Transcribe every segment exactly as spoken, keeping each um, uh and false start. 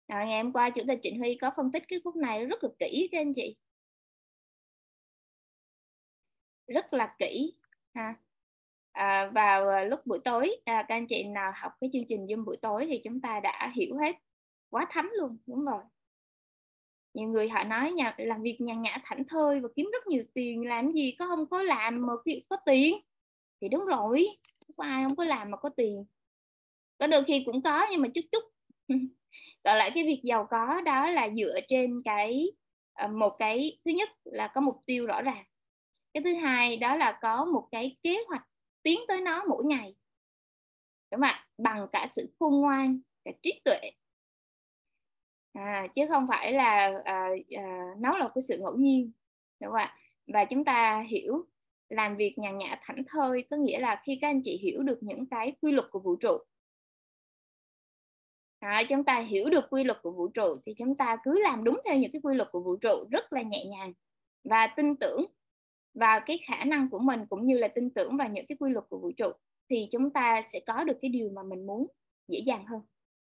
Rồi, ngày hôm qua Chủ tịch Trịnh Huy có phân tích cái khúc này rất là kỹ các anh chị. Rất là kỹ ha. À, vào lúc buổi tối, à, các anh chị nào học cái chương trình Zoom buổi tối thì chúng ta đã hiểu hết, quá thấm luôn, đúng rồi. Nhiều người họ nói nhà, làm việc nhàn nhã thảnh thơi và kiếm rất nhiều tiền, làm gì có không có làm mà việc có tiền. Thì đúng rồi, không có ai không có làm mà có tiền. Có đôi khi cũng có nhưng mà chút chút. Còn lại cái việc giàu có đó là dựa trên cái một cái thứ nhất là có mục tiêu rõ ràng. Cái thứ hai đó là có một cái kế hoạch tiến tới nó mỗi ngày. Đúng không ạ? Bằng cả sự khôn ngoan, cả trí tuệ. À, chứ không phải là à, à, nó là cái sự ngẫu nhiên. Đúng không ạ? Và chúng ta hiểu làm việc nhàn nhã thảnh thơi có nghĩa là khi các anh chị hiểu được những cái quy luật của vũ trụ. À, chúng ta hiểu được quy luật của vũ trụ thì chúng ta cứ làm đúng theo những cái quy luật của vũ trụ rất là nhẹ nhàng và tin tưởng vào cái khả năng của mình cũng như là tin tưởng vào những cái quy luật của vũ trụ thì chúng ta sẽ có được cái điều mà mình muốn dễ dàng hơn.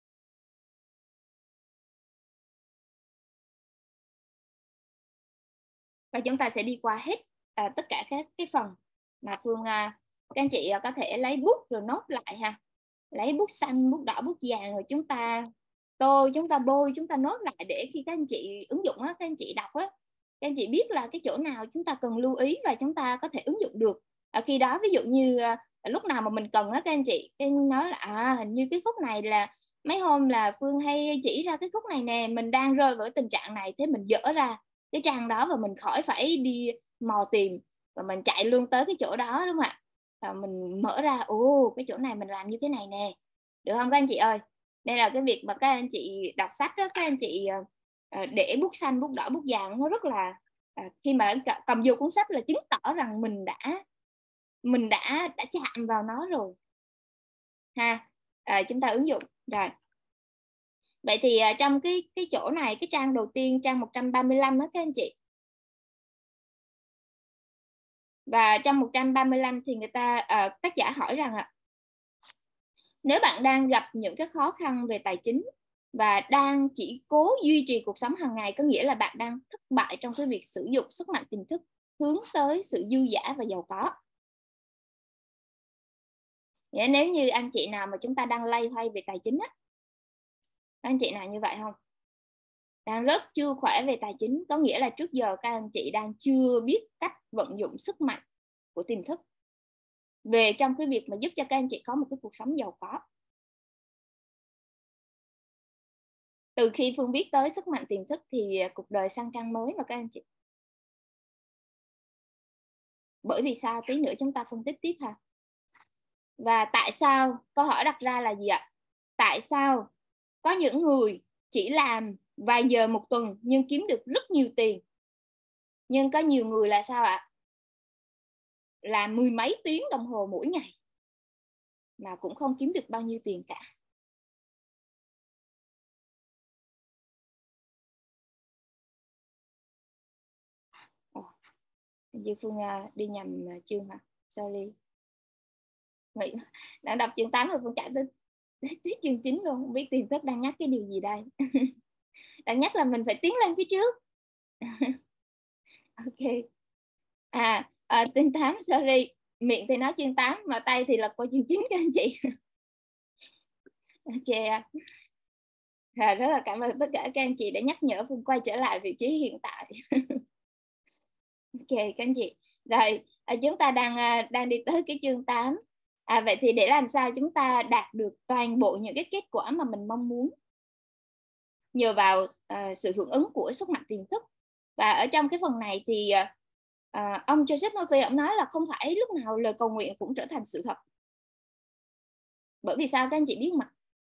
Và chúng ta sẽ đi qua hết à, tất cả các cái phần mà Phương à, các anh chị à, có thể lấy bút rồi nốt lại ha, lấy bút xanh, bút đỏ, bút vàng rồi chúng ta tô, chúng ta bôi, chúng ta nốt lại để khi các anh chị ứng dụng á, các anh chị đọc á, các anh chị biết là cái chỗ nào chúng ta cần lưu ý và chúng ta có thể ứng dụng được. Ở khi đó ví dụ như à, lúc nào mà mình cần á các anh chị, cái nói là à hình như cái khúc này là mấy hôm là Phương hay chỉ ra cái khúc này nè, mình đang rơi vào tình trạng này, thế mình dỡ ra cái trang đó và mình khỏi phải đi mò tìm và mình chạy luôn tới cái chỗ đó, đúng không ạ? Và mình mở ra, ồ cái chỗ này mình làm như thế này nè, được không các anh chị ơi? Đây là cái việc mà các anh chị đọc sách đó, các anh chị để bút xanh, bút đỏ, bút vàng nó rất là à, khi mà cầm vô cuốn sách là chứng tỏ rằng mình đã mình đã đã chạm vào nó rồi ha. À, chúng ta ứng dụng rồi. Vậy thì à, trong cái cái chỗ này, cái trang đầu tiên, trang một trăm ba mươi lăm đó các anh chị. Và trong một trăm ba mươi lăm thì người ta à, tác giả hỏi rằng ạ, nếu bạn đang gặp những cái khó khăn về tài chính và đang chỉ cố duy trì cuộc sống hàng ngày, có nghĩa là bạn đang thất bại trong cái việc sử dụng sức mạnh tiềm thức hướng tới sự dư dả và giàu có. Nếu như anh chị nào mà chúng ta đang loay hoay về tài chính á, anh chị nào như vậy không? Đang rất chưa khỏe về tài chính, có nghĩa là trước giờ các anh chị đang chưa biết cách vận dụng sức mạnh của tiềm thức về trong cái việc mà giúp cho các anh chị có một cái cuộc sống giàu có. Từ khi Phương biết tới sức mạnh tiềm thức thì cuộc đời sang trang mới mà các anh chị. Bởi vì sao? Tí nữa chúng ta phân tích tiếp ha. Và tại sao? Câu hỏi đặt ra là gì ạ? Tại sao có những người chỉ làm vài giờ một tuần nhưng kiếm được rất nhiều tiền, nhưng có nhiều người là sao ạ? Làm mười mấy tiếng đồng hồ mỗi ngày mà cũng không kiếm được bao nhiêu tiền cả. Ồ, Như Phương đi nhầm chương hả? Sorry. Nghĩ đang đọc chương tám rồi Phương chạy tới tới chương chín luôn, không biết tiềm thức đang nhắc cái điều gì đây. Đang nhắc là mình phải tiến lên phía trước. Ok. À, à chương tám, sorry, miệng thì nói chương tám mà tay thì là coi chương chín các anh chị. Ok. À, rất là cảm ơn tất cả các anh chị đã nhắc nhở Phương quay trở lại vị trí hiện tại. Ok các anh chị. Rồi à, chúng ta đang à, đang đi tới cái chương tám. À, vậy thì để làm sao chúng ta đạt được toàn bộ những cái kết quả mà mình mong muốn nhờ vào uh, sự hưởng ứng của sức mạnh tiềm thức. Và ở trong cái phần này thì uh, ông Joseph Murphy ông nói là không phải lúc nào lời cầu nguyện cũng trở thành sự thật. Bởi vì sao các anh chị biết mà?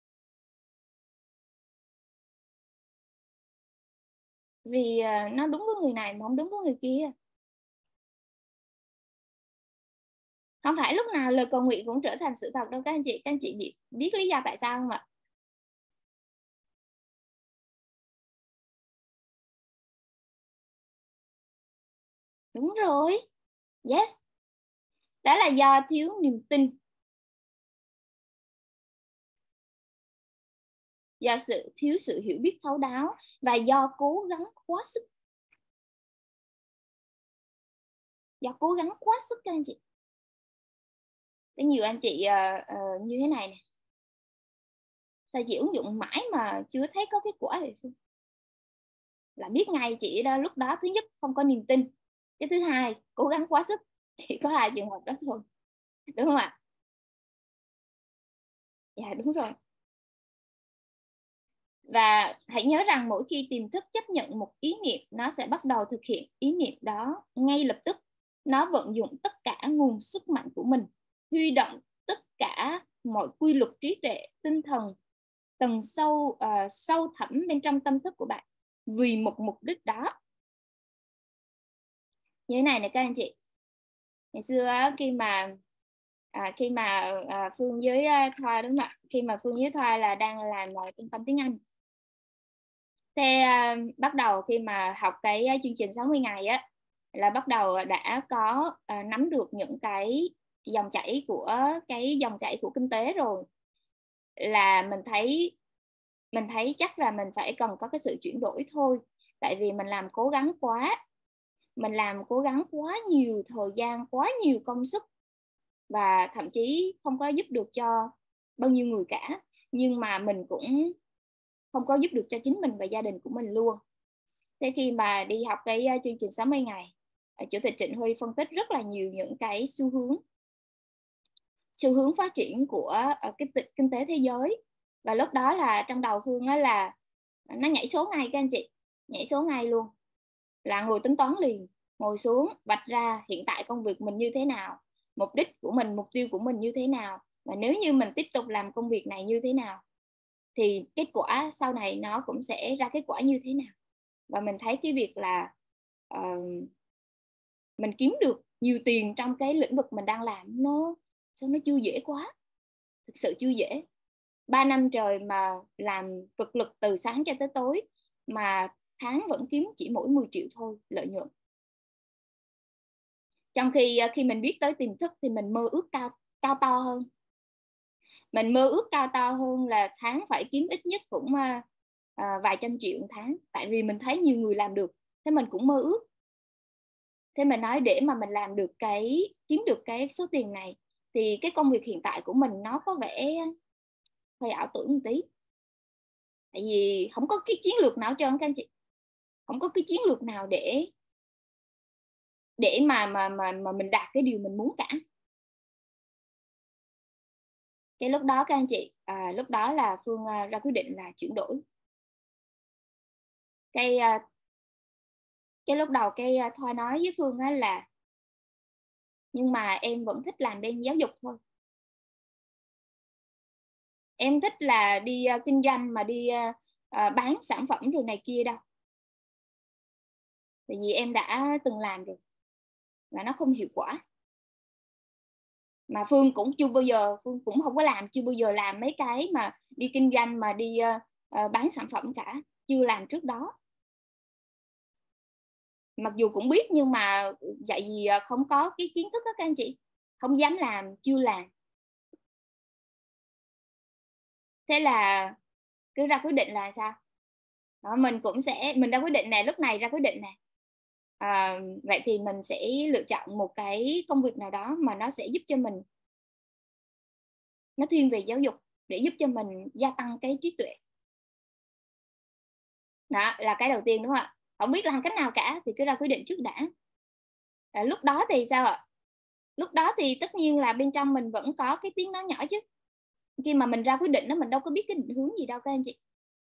Vì uh, nó đúng với người này mà không đúng với người kia. Không phải lúc nào lời cầu nguyện cũng trở thành sự thật đâu các anh chị. Các anh chị biết, biết lý do tại sao không ạ? Đúng rồi. Yes. Đó là do thiếu niềm tin. do sự thiếu sự hiểu biết thấu đáo và do cố gắng quá sức. Do cố gắng quá sức các anh chị. Có nhiều anh chị uh, uh, như thế này nè. Sao chị ứng dụng mãi mà chưa thấy có kết quả vậy Phương? Là biết ngay chị đó, lúc đó thứ nhất không có niềm tin, cái thứ hai cố gắng quá sức. Chỉ có hai trường hợp đó thôi, đúng không ạ? Dạ đúng rồi. Và hãy nhớ rằng mỗi khi tiềm thức chấp nhận một ý niệm, nó sẽ bắt đầu thực hiện ý niệm đó ngay lập tức. Nó vận dụng tất cả nguồn sức mạnh của mình, huy động tất cả mọi quy luật trí tuệ, tinh thần, tầng sâu, uh, sâu thẳm bên trong tâm thức của bạn vì một mục đích đó. Như thế này này các anh chị. Ngày xưa khi mà à, khi mà à, Phương với Thoa, đúng không ạ? Khi mà Phương với Thoa là đang làm ở trung tâm tiếng Anh. Thế à, bắt đầu khi mà học cái chương trình sáu mươi ngày á, là bắt đầu đã có à, nắm được những cái dòng chảy của cái dòng chảy của kinh tế rồi. Là mình thấy mình thấy chắc là mình phải cần có cái sự chuyển đổi thôi. Tại vì mình làm cố gắng quá. Mình làm cố gắng quá nhiều thời gian, quá nhiều công sức, và thậm chí không có giúp được cho bao nhiêu người cả. Nhưng mà mình cũng không có giúp được cho chính mình và gia đình của mình luôn. Thế khi mà đi học cái chương trình sáu mươi ngày, Chủ tịch Trịnh Huy phân tích rất là nhiều những cái xu hướng xu hướng phát triển của cái kinh tế thế giới. Và lúc đó là trong đầu Phương á là nó nhảy số ngay các anh chị, nhảy số ngay luôn, là ngồi tính toán liền, ngồi xuống vạch ra hiện tại công việc mình như thế nào, mục đích của mình, mục tiêu của mình như thế nào, và nếu như mình tiếp tục làm công việc này như thế nào thì kết quả sau này nó cũng sẽ ra kết quả như thế nào. Và mình thấy cái việc là uh, mình kiếm được nhiều tiền trong cái lĩnh vực mình đang làm, nó sao nó chưa dễ quá, thực sự chưa dễ. Ba năm trời mà làm cực lực từ sáng cho tới tối mà tháng vẫn kiếm chỉ mỗi mười triệu thôi lợi nhuận. Trong khi khi mình biết tới tiềm thức thì mình mơ ước cao cao to hơn. Mình mơ ước cao to hơn là tháng phải kiếm ít nhất cũng à, vài trăm triệu một tháng. Tại vì mình thấy nhiều người làm được, thế mình cũng mơ ước. Thế mình nói để mà mình làm được cái, kiếm được cái số tiền này thì cái công việc hiện tại của mình nó có vẻ hơi ảo tưởng một tí. Tại vì không có cái chiến lược nào cho các anh chị, không có cái chiến lược nào để để mà mà mà mà mình đạt cái điều mình muốn cả. Cái lúc đó các anh chị, à, lúc đó là Phương uh, ra quyết định là chuyển đổi. Cái uh, cái lúc đầu cái uh, Thoa nói với Phương uh, là nhưng mà em vẫn thích làm bên giáo dục thôi. Em thích là đi uh, kinh doanh mà đi uh, uh, bán sản phẩm rồi này kia đâu. Tại vì em đã từng làm rồi và nó không hiệu quả. Mà Phương cũng chưa bao giờ, Phương cũng không có làm, chưa bao giờ làm mấy cái mà đi kinh doanh mà đi uh, uh, bán sản phẩm cả, chưa làm trước đó. Mặc dù cũng biết nhưng mà vậy vì không có cái kiến thức đó các anh chị, không dám làm, chưa làm. Thế là cứ ra quyết định là sao đó, mình cũng sẽ mình ra quyết định này, lúc này ra quyết định này à, vậy thì mình sẽ lựa chọn một cái công việc nào đó mà nó sẽ giúp cho mình, nó thiên về giáo dục, để giúp cho mình gia tăng cái trí tuệ. Đó là cái đầu tiên, đúng không ạ? Không biết làm cách nào cả thì cứ ra quyết định trước đã. À, lúc đó thì sao ạ? Lúc đó thì tất nhiên là bên trong mình vẫn có cái tiếng nói nhỏ chứ. Khi mà mình ra quyết định đó, mình đâu có biết cái định hướng gì đâu các anh chị.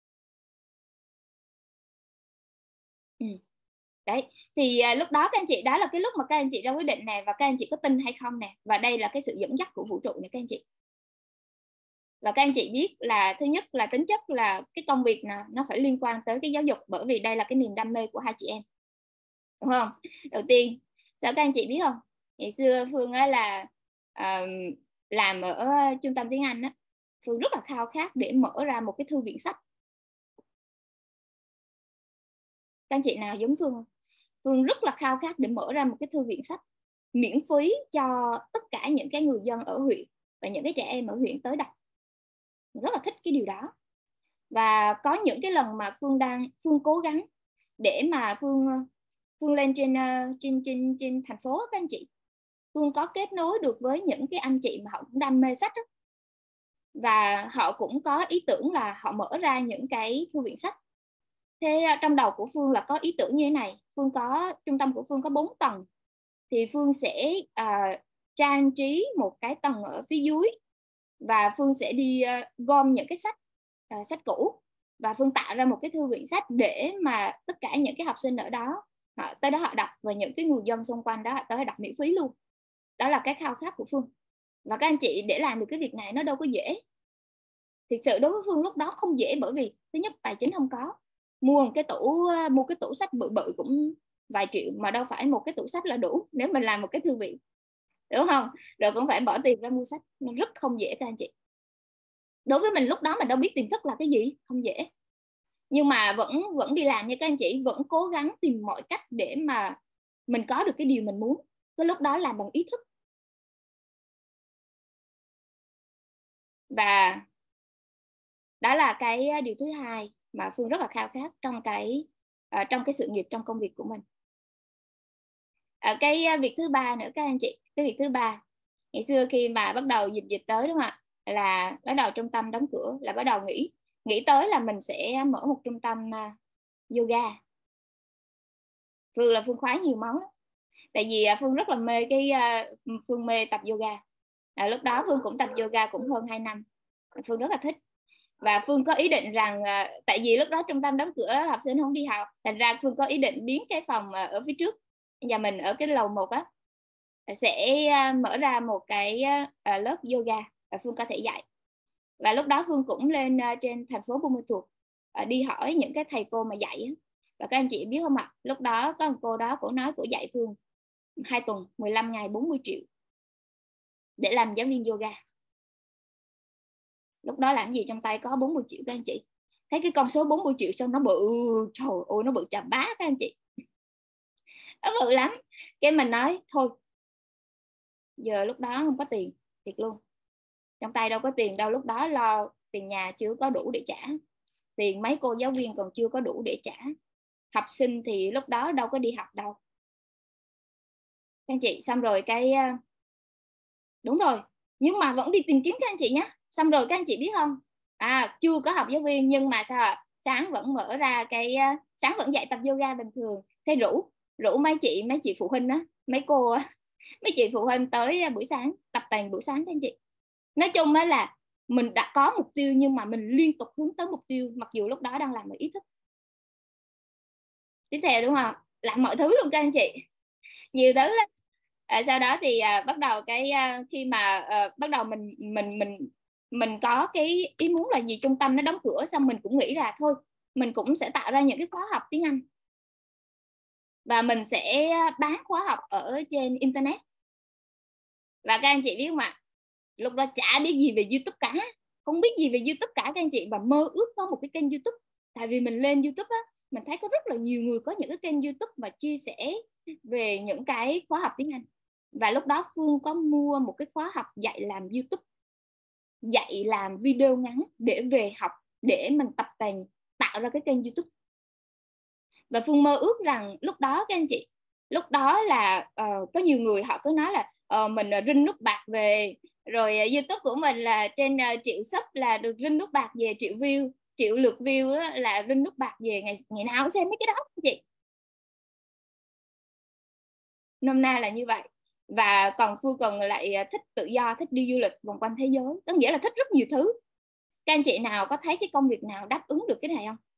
Ừ. Đấy, thì à, lúc đó các anh chị, đó là cái lúc mà các anh chị ra quyết định nè, và các anh chị có tin hay không nè, và đây là cái sự dẫn dắt của vũ trụ này các anh chị. Và các anh chị biết là thứ nhất là tính chất là cái công việc nào nó phải liên quan tới cái giáo dục, bởi vì đây là cái niềm đam mê của hai chị em, đúng không? Đầu tiên, sao các anh chị biết không? Ngày xưa Phương á là uh, làm ở trung tâm tiếng Anh á, Phương rất là khao khát để mở ra một cái thư viện sách. Các anh chị nào giống Phương không? Phương rất là khao khát để mở ra một cái thư viện sách miễn phí cho tất cả những cái người dân ở huyện và những cái trẻ em ở huyện tới đọc. Rất là thích cái điều đó. Và có những cái lần mà Phương đang Phương cố gắng để mà Phương Phương lên trên trên trên trên thành phố các anh chị. Phương có kết nối được với những cái anh chị mà họ cũng đam mê sách đó. Và họ cũng có ý tưởng là họ mở ra những cái thư viện sách. Thế trong đầu của Phương là có ý tưởng như thế này. Phương có trung tâm của Phương có bốn tầng. Thì Phương sẽ uh, trang trí một cái tầng ở phía dưới. Và Phương sẽ đi uh, gom những cái sách uh, sách cũ. Và Phương tạo ra một cái thư viện sách để mà tất cả những cái học sinh ở đó họ, tới đó họ đọc, và những cái người dân xung quanh đó tới đọc miễn phí luôn. Đó là cái khao khát của Phương. Và các anh chị để làm được cái việc này nó đâu có dễ. Thực sự đối với Phương lúc đó không dễ, bởi vì thứ nhất tài chính không có. Mua một cái tủ mua cái tủ sách bự bự cũng vài triệu, mà đâu phải một cái tủ sách là đủ nếu mình làm một cái thư viện, đúng không? Rồi cũng phải bỏ tiền ra mua sách, nó rất không dễ các anh chị. Đối với mình lúc đó mình đâu biết tiềm thức là cái gì, không dễ. Nhưng mà vẫn vẫn đi làm nha các anh chị, vẫn cố gắng tìm mọi cách để mà mình có được cái điều mình muốn. Cái lúc đó làm bằng ý thức. Và đó là cái điều thứ hai mà Phương rất là khao khát trong cái uh, trong cái sự nghiệp, trong công việc của mình. Uh, cái việc thứ ba nữa các anh chị, cái việc thứ ba ngày xưa khi mà bắt đầu dịch dịch tới, đúng không ạ, là bắt đầu trung tâm đóng cửa, là bắt đầu nghĩ nghĩ tới là mình sẽ mở một trung tâm uh, yoga. Phương là Phương khoái nhiều món đó. Tại vì uh, Phương rất là mê cái uh, Phương mê tập yoga. Uh, lúc đó Phương cũng tập yoga cũng hơn hai năm. Phương rất là thích. Và Phương có ý định rằng uh, tại vì lúc đó trung tâm đóng cửa, học sinh không đi học, thành ra Phương có ý định biến cái phòng uh, ở phía trước nhà mình ở cái lầu một á, sẽ uh, mở ra một cái uh, lớp yoga và Phương có thể dạy. Và lúc đó Phương cũng lên uh, trên thành phố Buôn Ma Thuột uh, đi hỏi những cái thầy cô mà dạy á. Và các anh chị biết không ạ, lúc đó có một cô đó, cổ nói cổ dạy Phương hai tuần mười lăm ngày bốn mươi triệu để làm giáo viên yoga. Lúc đó làm gì trong tay có bốn mươi triệu các anh chị. Thấy cái con số bốn mươi triệu xong nó bự, trời ơi nó bự chà bá các anh chị, nó bự lắm. Cái mình nói thôi, giờ lúc đó không có tiền thiệt luôn, trong tay đâu có tiền đâu. Lúc đó lo tiền nhà chưa có đủ để trả, tiền mấy cô giáo viên còn chưa có đủ để trả, học sinh thì lúc đó đâu có đi học đâu các anh chị. Xong rồi cái đúng rồi, nhưng mà vẫn đi tìm kiếm các anh chị nhé. Xong rồi các anh chị biết không, à chưa có học giáo viên nhưng mà sao ạ, sáng vẫn mở ra cái sáng vẫn dạy tập yoga bình thường. Thế rủ rủ mấy chị mấy chị phụ huynh á, mấy cô mấy chị phụ huynh tới buổi sáng tập tành buổi sáng các anh chị. Nói chung á là mình đã có mục tiêu nhưng mà mình liên tục hướng tới mục tiêu, mặc dù lúc đó đang làm ở ý thức. Tiếp theo đúng không, làm mọi thứ luôn các anh chị, nhiều thứ lắm. À, sau đó thì à, bắt đầu cái à, khi mà à, bắt đầu mình mình mình mình có cái ý muốn là gì, trung tâm nó đóng cửa, xong mình cũng nghĩ là thôi mình cũng sẽ tạo ra những cái khóa học tiếng Anh và mình sẽ bán khóa học ở trên internet. Và các anh chị biết không ạ, lúc đó chả biết gì về YouTube cả, không biết gì về YouTube cả các anh chị, và mơ ước có một cái kênh YouTube. Tại vì mình lên YouTube á, mình thấy có rất là nhiều người có những cái kênh YouTube mà chia sẻ về những cái khóa học tiếng Anh. Và lúc đó Phương có mua một cái khóa học dạy làm YouTube, dạy làm video ngắn để về học, để mình tập tành tạo ra cái kênh YouTube. Và Phương mơ ước rằng lúc đó các anh chị, lúc đó là uh, có nhiều người họ cứ nói là uh, mình uh, rinh nút bạc về, rồi uh, YouTube của mình là trên uh, triệu sub là được rinh nút bạc về, triệu view, triệu lượt view đó là rinh nút bạc về, ngày ngày nào cũng xem mấy cái đó anh chị. Nôm na là như vậy. Và còn Phương còn lại thích tự do, thích đi du lịch vòng quanh thế giới, có nghĩa là thích rất nhiều thứ. Các anh chị nào có thấy cái công việc nào đáp ứng được cái này không?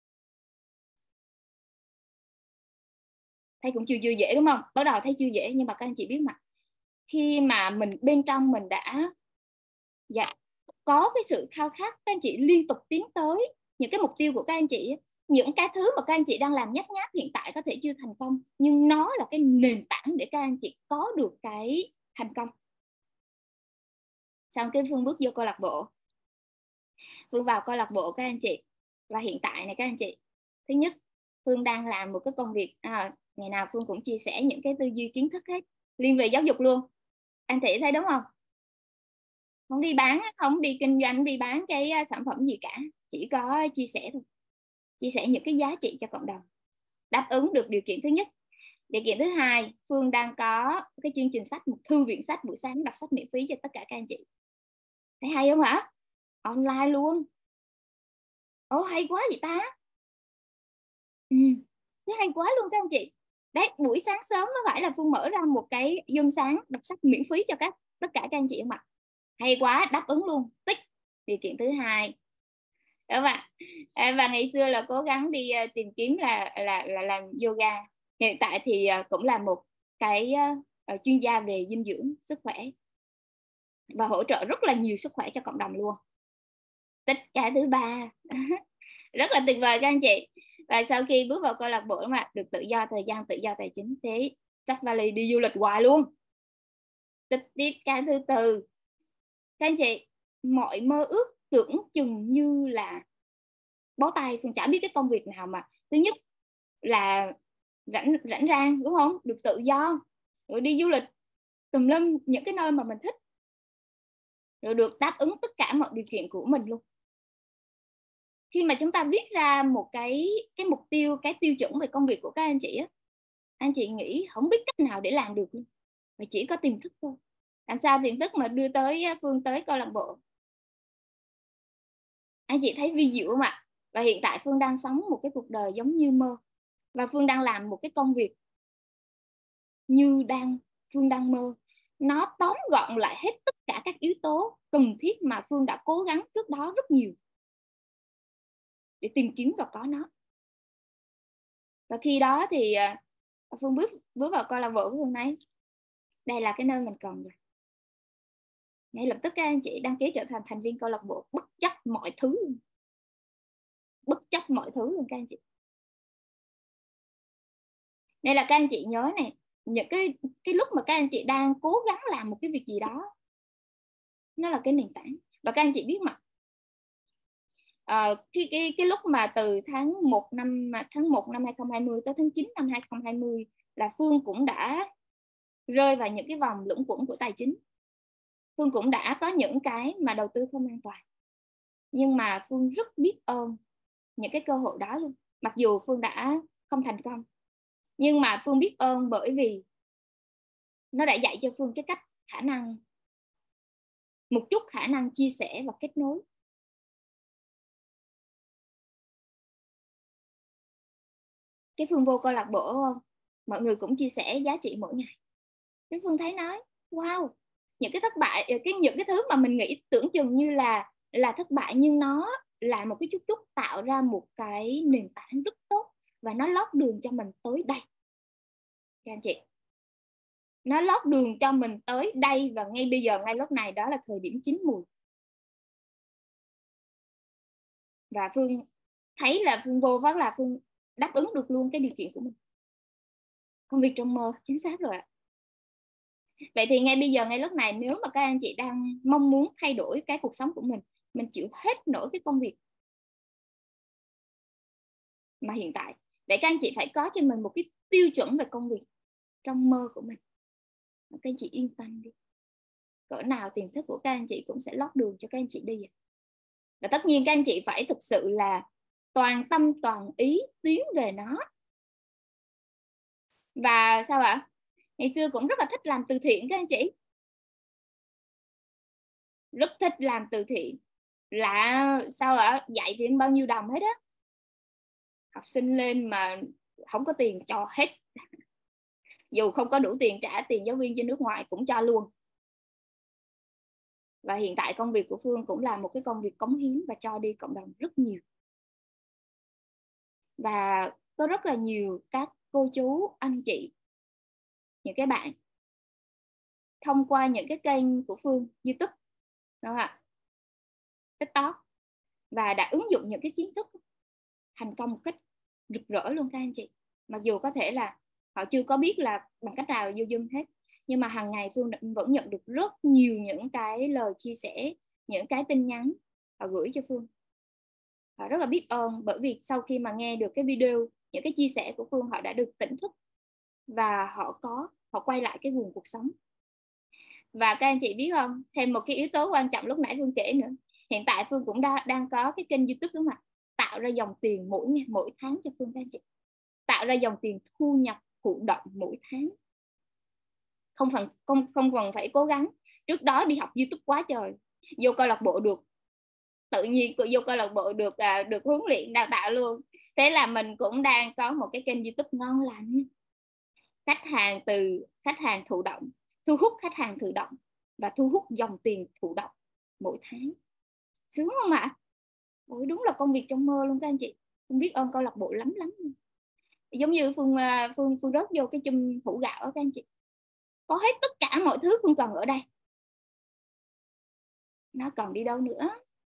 Thấy cũng chưa chưa dễ đúng không? Bắt đầu thấy chưa dễ, nhưng mà các anh chị biết mà, khi mà mình bên trong mình đã dạ, có cái sự khao khát, các anh chị liên tục tiến tới những cái mục tiêu của các anh chị, những cái thứ mà các anh chị đang làm nhát nhát hiện tại có thể chưa thành công, nhưng nó là cái nền tảng để các anh chị có được cái thành công. Xong cái Phương bước vô câu lạc bộ, Phương vào câu lạc bộ các anh chị. Và hiện tại này các anh chị, thứ nhất Phương đang làm một cái công việc, à, ngày nào Phương cũng chia sẻ những cái tư duy kiến thức hết liên về giáo dục luôn, anh Thị thấy đúng không? Không đi bán, không đi kinh doanh, không đi bán cái sản phẩm gì cả, chỉ có chia sẻ thôi, chia sẻ những cái giá trị cho cộng đồng, đáp ứng được điều kiện thứ nhất. Điều kiện thứ hai, Phương đang có cái chương trình sách, một thư viện sách buổi sáng đọc sách miễn phí cho tất cả các anh chị. Thấy hay không hả? Online luôn. Ồ, hay quá vậy ta. Ừ, thế hay quá luôn các anh chị. Đấy, buổi sáng sớm nó phải là Phương mở ra một cái Zoom sáng đọc sách miễn phí cho các tất cả các anh chị không ạ? Hay quá, đáp ứng luôn. Tích. Điều kiện thứ hai. Đúng không ạ? Và ngày xưa là cố gắng đi tìm kiếm là là là làm yoga. Hiện tại thì cũng là một cái uh, chuyên gia về dinh dưỡng sức khỏe và hỗ trợ rất là nhiều sức khỏe cho cộng đồng luôn. Tất cả thứ ba. Rất là tuyệt vời các anh chị. Và sau khi bước vào câu lạc bộ mà được tự do thời gian, tự do tài chính, thế chắc vali đi du lịch hoài luôn. Tích tiếp cái thứ tư. Các anh chị, mọi mơ ước tưởng chừng như là bó tay. Phương chả biết cái công việc nào mà thứ nhất là rảnh rảnh rang, đúng không? Được tự do, rồi đi du lịch tùm lum những cái nơi mà mình thích, rồi được đáp ứng tất cả mọi điều kiện của mình luôn. Khi mà chúng ta viết ra một cái cái mục tiêu, cái tiêu chuẩn về công việc của các anh chị á, anh chị nghĩ không biết cách nào để làm được luôn, mà chỉ có tiềm thức thôi. Làm sao tiềm thức mà đưa tới Phương tới câu lạc bộ? Anh chị thấy vi diệu không ạ? Và hiện tại Phương đang sống một cái cuộc đời giống như mơ, và Phương đang làm một cái công việc như đang Phương đang mơ. Nó tóm gọn lại hết tất cả các yếu tố cần thiết mà Phương đã cố gắng trước đó rất nhiều để tìm kiếm và có nó. Và khi đó thì Phương bước bước vào câu lạc bộ của Phương này, đây là cái nơi mình cần rồi. Ngay lập tức các anh chị đăng ký trở thành thành viên câu lạc bộ, bất chấp mọi thứ, bất chấp mọi thứ luôn các anh chị. Nên là các anh chị nhớ này, những cái cái lúc mà các anh chị đang cố gắng làm một cái việc gì đó, nó là cái nền tảng. Và các anh chị biết mà, à, cái, cái, cái lúc mà từ tháng một năm tháng một năm hai không hai không tới tháng chín năm hai không hai không là Phương cũng đã rơi vào những cái vòng luẩn quẩn của tài chính. Phương cũng đã có những cái mà đầu tư không an toàn, nhưng mà Phương rất biết ơn những cái cơ hội đó luôn. Mặc dù Phương đã không thành công, nhưng mà Phương biết ơn bởi vì nó đã dạy cho Phương cái cách, khả năng, một chút khả năng chia sẻ và kết nối. Cái Phương vô câu lạc bộ không, mọi người cũng chia sẻ giá trị mỗi ngày. Cái Phương thấy nói wow, những cái thất bại, cái những cái thứ mà mình nghĩ tưởng chừng như là là thất bại, nhưng nó là một cái chút chút tạo ra một cái nền tảng rất tốt, và nó lót đường cho mình tới đây các anh chị. Nó lót đường cho mình tới đây, và ngay bây giờ, ngay lúc này, đó là thời điểm chín mùi. Và Phương thấy là Phương vô vắt là Phương đáp ứng được luôn cái điều kiện của mình. Công việc trong mơ, chính xác rồi ạ. Vậy thì ngay bây giờ, ngay lúc này, nếu mà các anh chị đang mong muốn thay đổi cái cuộc sống của mình, mình chịu hết nổi cái công việc mà hiện tại, vậy các anh chị phải có cho mình một cái tiêu chuẩn về công việc trong mơ của mình. Các anh chị yên tâm đi, cỡ nào tiềm thức của các anh chị cũng sẽ lót đường cho các anh chị đi. Và tất nhiên các anh chị phải thực sự là toàn tâm toàn ý tiến về nó. Và sao ạ? Ngày xưa cũng rất là thích làm từ thiện các anh chị. Rất thích làm từ thiện. Là sao ạ? Dạy thì bao nhiêu đồng hết á. Học sinh lên mà không có tiền cho hết. Dù không có đủ tiền trả tiền giáo viên cho nước ngoài cũng cho luôn. Và hiện tại công việc của Phương cũng là một cái công việc cống hiến và cho đi cộng đồng rất nhiều. Và có rất là nhiều các cô chú, anh chị, những cái bạn thông qua những cái kênh của Phương, YouTube, đúng không ạ? TikTok, và đã ứng dụng những cái kiến thức thành công một cách rực rỡ luôn các anh chị. Mặc dù có thể là họ chưa có biết là bằng cách nào vô Zoom hết, nhưng mà hàng ngày Phương vẫn nhận được rất nhiều những cái lời chia sẻ, những cái tin nhắn họ gửi cho Phương. Họ rất là biết ơn, bởi vì sau khi mà nghe được cái video, những cái chia sẻ của Phương, họ đã được tỉnh thức và họ có họ quay lại cái nguồn cuộc sống. Và các anh chị biết không, thêm một cái yếu tố quan trọng lúc nãy Phương kể nữa, Hiện tại Phương cũng đã, đang có cái kênh YouTube đúng không ạ? Tạo ra dòng tiền mỗi ngày, mỗi tháng cho Phương các anh chị. Tạo ra dòng tiền thu nhập thụ động mỗi tháng. Không phần không không cần phải cố gắng. Trước đó đi học YouTube quá trời, vô câu lạc bộ được, tự nhiên vô câu lạc bộ được à, được huấn luyện đào tạo luôn. Thế là mình cũng đang có một cái kênh YouTube ngon lành. Khách hàng từ khách hàng thụ động, thu hút khách hàng thụ động và thu hút dòng tiền thụ động mỗi tháng. Sướng không ạ? Ôi, đúng là công việc trong mơ luôn các anh chị. Không biết ơn câu lạc bộ lắm lắm. Giống như Phương Phương Phương rớt vô cái chum hũ gạo đó các anh chị. Có hết tất cả mọi thứ Phương cần ở đây. Nó còn đi đâu nữa?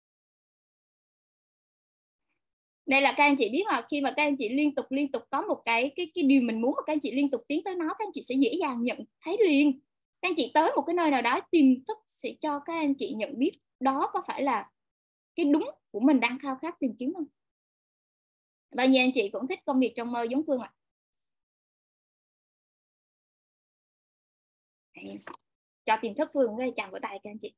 Đây là các anh chị biết là khi mà các anh chị liên tục liên tục có một cái cái cái điều mình muốn mà các anh chị liên tục tiến tới nó, các anh chị sẽ dễ dàng nhận thấy liền. Các anh chị tới một cái nơi nào đó, tiềm thức sẽ cho các anh chị nhận biết đó có phải là cái đúng của mình đang khao khát tìm kiếm không? Bao nhiêu anh chị cũng thích công việc trong mơ giống Phương ạ? Cho tiềm thức Phương cái chàng vỗ tay các anh chị.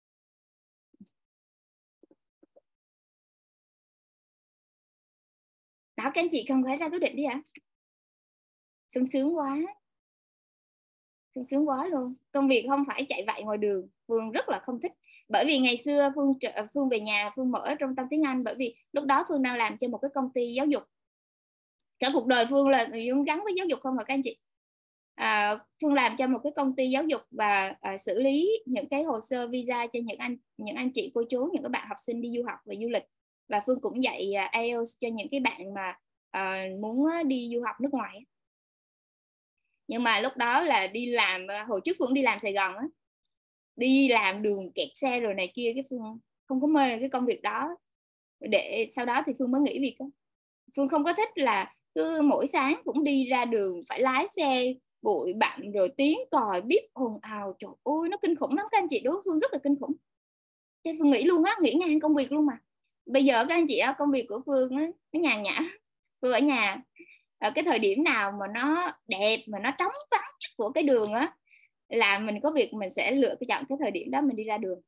Đó, các anh chị không phải ra quyết định đi ạ? Sung sướng quá, sung sướng quá luôn. Công việc không phải chạy vạy ngoài đường, Phương rất là không thích. Bởi vì ngày xưa Phương Phương về nhà Phương mở trung tâm tiếng Anh, bởi vì lúc đó Phương đang làm trên một cái công ty giáo dục. Cả cuộc đời Phương là gắn với giáo dục không mà các anh chị. À, Phương làm cho một cái công ty giáo dục và à, xử lý những cái hồ sơ visa cho những anh những anh chị cô chú, những các bạn học sinh đi du học và du lịch. Và Phương cũng dạy uh, ai eo cho những cái bạn mà uh, muốn đi du học nước ngoài. Nhưng mà lúc đó là đi làm, hồi trước Phương đi làm Sài Gòn á, đi làm đường kẹt xe rồi này kia, cái Phương không có mê cái công việc đó. Để sau đó thì Phương mới nghỉ việc đó. Phương không có thích là cứ mỗi sáng cũng đi ra đường phải lái xe bụi bặm rồi tiếng còi bíp ồn ào, trời ơi nó kinh khủng lắm các anh chị. Đối với Phương rất là kinh khủng, cho Phương nghĩ luôn á, nghĩ ngang công việc luôn. Mà bây giờ các anh chị á, công việc của Phương á nó nhàn nhã. Phương ở nhà ở cái thời điểm nào mà nó đẹp mà nó trống vắng nhất của cái đường á là mình có việc mình sẽ lựa cái chọn cái thời điểm đó mình đi ra đường,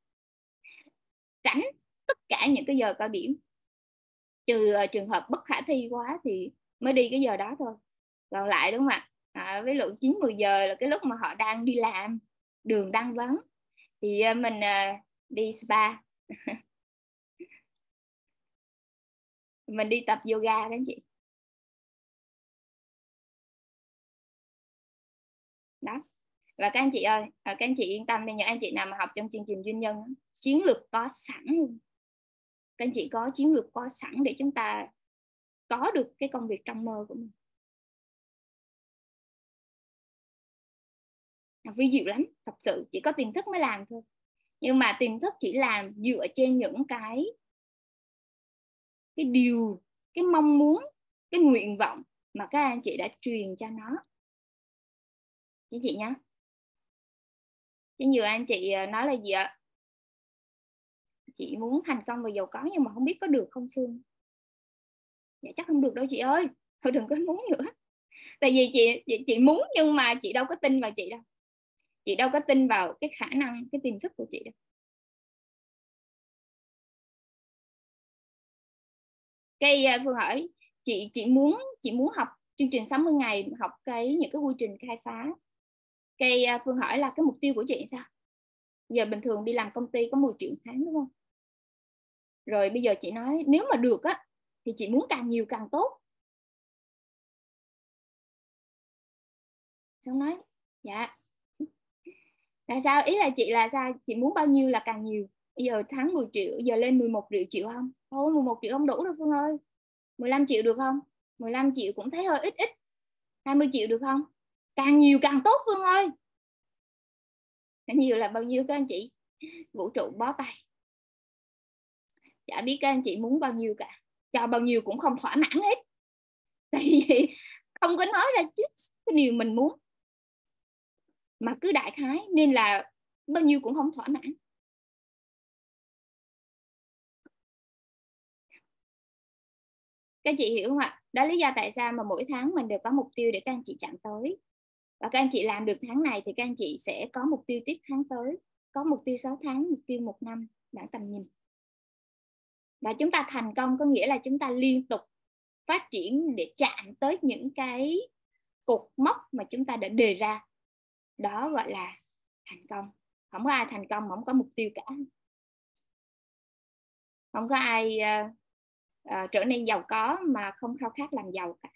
tránh tất cả những cái giờ cao điểm, trừ trường hợp bất khả thi quá thì mới đi cái giờ đó thôi. Còn lại đúng không ạ, à, với lượng chín mười giờ là cái lúc mà họ đang đi làm, đường đang vắng thì mình uh, đi spa mình đi tập yoga các anh chị. Đó. Và các anh chị ơi, các anh chị yên tâm đi, những anh chị nào mà học trong chương trình doanh nhân, chiến lược có sẵn luôn. Các anh chị có chiến lược có sẵn để chúng ta có được cái công việc trong mơ của mình. Vi diệu lắm, thật sự chỉ có tiềm thức mới làm thôi. Nhưng mà tiềm thức chỉ làm dựa trên những cái cái điều, cái mong muốn, cái nguyện vọng mà các anh chị đã truyền cho nó. Các chị nhé. Chứ nhiều anh chị nói là gì ạ? Chị muốn thành công và giàu có nhưng mà không biết có được không Phương? Dạ chắc không được đâu chị ơi. Thôi đừng có muốn nữa. Tại vì chị, chị chị muốn nhưng mà chị đâu có tin vào chị đâu. Chị đâu có tin vào cái khả năng, cái tiềm thức của chị đâu. Cái Phương hỏi chị chị muốn chị muốn học chương trình sáu mươi ngày, học cái những cái quy trình khai phá. Cái Phương hỏi là cái mục tiêu của chị sao? Giờ bình thường đi làm công ty có mười triệu tháng đúng không? Rồi bây giờ chị nói nếu mà được á thì chị muốn càng nhiều càng tốt. Xong nói dạ là sao, ý là chị là sao, chị muốn bao nhiêu là càng nhiều. Bây giờ tháng mười triệu, giờ lên mười một triệu chịu không? Thôi mười một triệu không đủ đâu Phương ơi. mười lăm triệu được không? mười lăm triệu cũng thấy hơi ít ít. hai mươi triệu được không? Càng nhiều càng tốt Phương ơi. Càng nhiều là bao nhiêu các anh chị? Vũ trụ bó tay. Chả biết các anh chị muốn bao nhiêu cả. Cho bao nhiêu cũng không thỏa mãn hết. Tại vì không có nói ra chính cái điều mình muốn, mà cứ đại khái nên là bao nhiêu cũng không thỏa mãn. Các anh chị hiểu không ạ? Đó lý do tại sao mà mỗi tháng mình đều có mục tiêu để các anh chị chạm tới. Và các anh chị làm được tháng này thì các anh chị sẽ có mục tiêu tiếp tháng tới, có mục tiêu sáu tháng, mục tiêu một năm. bảng tầm nhìn. Và chúng ta thành công có nghĩa là chúng ta liên tục phát triển để chạm tới những cái cột mốc mà chúng ta đã đề ra. Đó gọi là thành công. Không có ai thành công không có mục tiêu cả. Không có ai uh, uh, trở nên giàu có mà không khao khát làm giàu cả.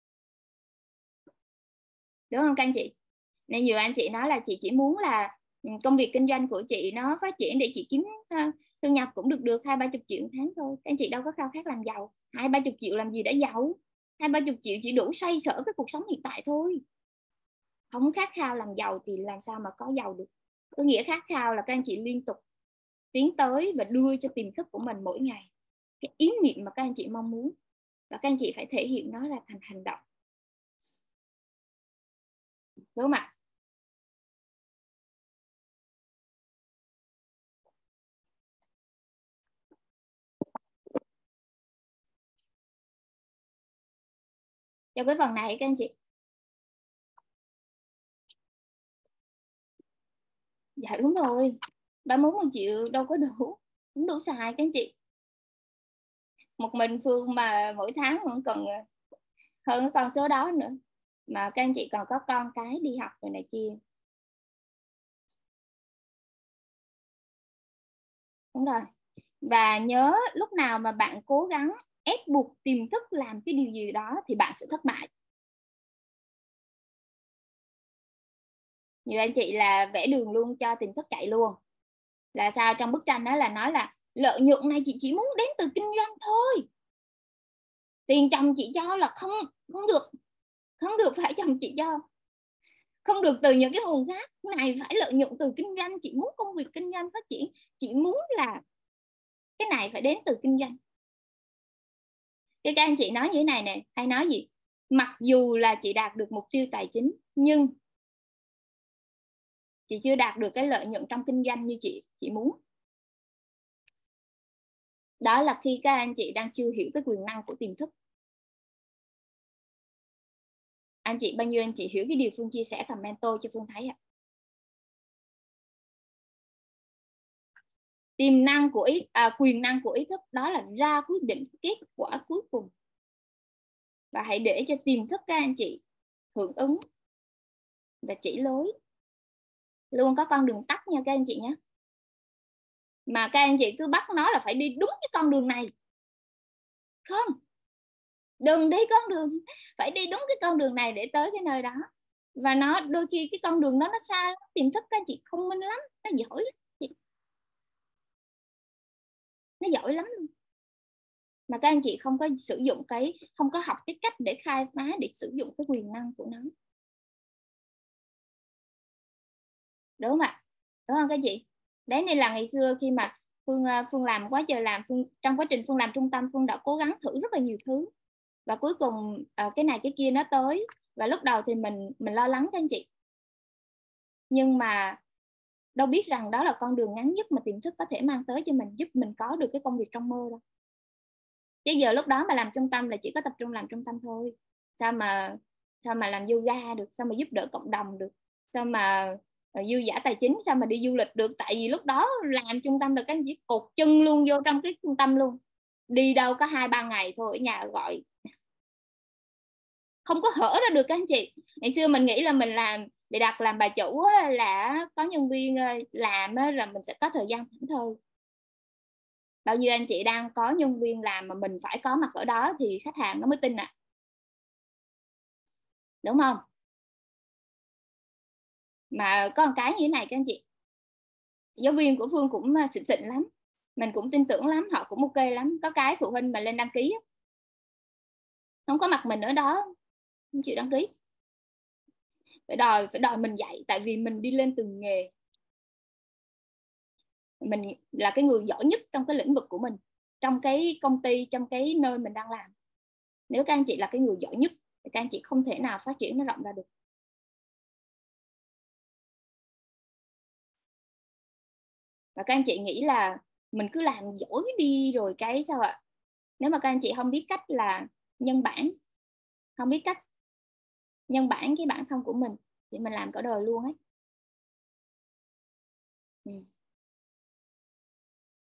Đúng không các anh chị? Nên nhiều anh chị nói là chị chỉ muốn là công việc kinh doanh của chị nó phát triển để chị kiếm uh, thu nhập cũng được được hai ba chục triệu một tháng thôi. Các anh chị đâu có khao khát làm giàu. Hai ba chục triệu làm gì đã giàu? Hai ba chục triệu chỉ đủ xoay sở cái cuộc sống hiện tại thôi. Không khát khao làm giàu thì làm sao mà có giàu được? Có nghĩa khát khao là các anh chị liên tục tiến tới và đưa cho tiềm thức của mình mỗi ngày cái ý niệm mà các anh chị mong muốn, và các anh chị phải thể hiện nó ra thành hành động. Đúng không ạ? Cho cái phần này các anh chị. Dạ đúng rồi, ba mươi mốt triệu đâu có đủ, không đủ xài các anh chị. Một mình Phương mà mỗi tháng vẫn còn hơn cái con số đó nữa, mà các anh chị còn có con cái đi học rồi này kia. Đúng rồi. Và nhớ lúc nào mà bạn cố gắng ép buộc tiềm thức làm cái điều gì đó thì bạn sẽ thất bại. Nhiều anh chị là vẽ đường luôn cho tiềm thức chạy luôn. Là sao? Trong bức tranh đó là nói là lợi nhuận này chị chỉ muốn đến từ kinh doanh thôi. Tiền chồng chị cho là không không được. Không được phải chồng chị cho. Không được từ những cái nguồn khác. Này phải lợi nhuận từ kinh doanh. Chị muốn công việc kinh doanh phát triển. Chị muốn là cái này phải đến từ kinh doanh. Cái các anh chị nói như thế này nè, hay nói gì? Mặc dù là chị đạt được mục tiêu tài chính, nhưng chị chưa đạt được cái lợi nhuận trong kinh doanh như chị chị muốn. Đó là khi các anh chị đang chưa hiểu cái quyền năng của tiềm thức. Anh chị bao nhiêu anh chị hiểu cái điều Phương chia sẻ, comment tôi cho Phương thấy ạ. Tiềm năng của ý à, quyền năng của ý thức đó là ra quyết định kết quả cuối cùng. Và hãy để cho tiềm thức các anh chị hưởng ứng và chỉ lối. Luôn có con đường tắt nha các anh chị nhé. Mà các anh chị cứ bắt nó là phải đi đúng cái con đường này. Không, đừng đi con đường, phải đi đúng cái con đường này để tới cái nơi đó. Và nó đôi khi cái con đường đó nó xa, tiềm thức các anh chị thông minh lắm, nó giỏi lắm chị. Nó giỏi lắm luôn. Mà các anh chị không có sử dụng cái, không có học cái cách để khai phá, để sử dụng cái quyền năng của nó. Đúng không ạ? Đúng không các chị? Đấy, nên là ngày xưa khi mà Phương Phương làm quá trời làm, Phương, trong quá trình Phương làm trung tâm, Phương đã cố gắng thử rất là nhiều thứ. Và cuối cùng à, cái này cái kia nó tới. Và lúc đầu thì mình mình lo lắng các anh chị. Nhưng mà đâu biết rằng đó là con đường ngắn nhất mà tiềm thức có thể mang tới cho mình, giúp mình có được cái công việc trong mơ đâu. Chứ giờ lúc đó mà làm trung tâm là chỉ có tập trung làm trung tâm thôi. Sao mà sao mà làm yoga được, sao mà giúp đỡ cộng đồng được, sao mà dư giả tài chính, sao mà đi du lịch được. Tại vì lúc đó làm trung tâm là các anh chỉ cột chân luôn vô trong cái trung tâm luôn, đi đâu có hai ba ngày thôi, ở nhà gọi không có hở ra được các anh chị. Ngày xưa mình nghĩ là mình làm bị đặt làm bà chủ là có nhân viên làm là mình sẽ có thời gian thảnh thơi. Bao nhiêu anh chị đang có nhân viên làm mà mình phải có mặt ở đó thì khách hàng nó mới tin ạ. À. Đúng không? Mà có một cái như thế này các anh chị, giáo viên của Phương cũng xịn xịn lắm, mình cũng tin tưởng lắm, họ cũng ok lắm. Có cái phụ huynh mà lên đăng ký không có mặt mình ở đó, không chịu đăng ký, phải đòi phải đòi mình dạy. Tại vì mình đi lên từng nghề, mình là cái người giỏi nhất trong cái lĩnh vực của mình, trong cái công ty, trong cái nơi mình đang làm. Nếu các anh chị là cái người giỏi nhất thì các anh chị không thể nào phát triển nó rộng ra được. Và các anh chị nghĩ là mình cứ làm giỏi đi rồi cái sao ạ? Nếu mà các anh chị không biết cách là nhân bản, không biết cách nhân bản cái bản thân của mình thì mình làm cả đời luôn ấy. Ừ.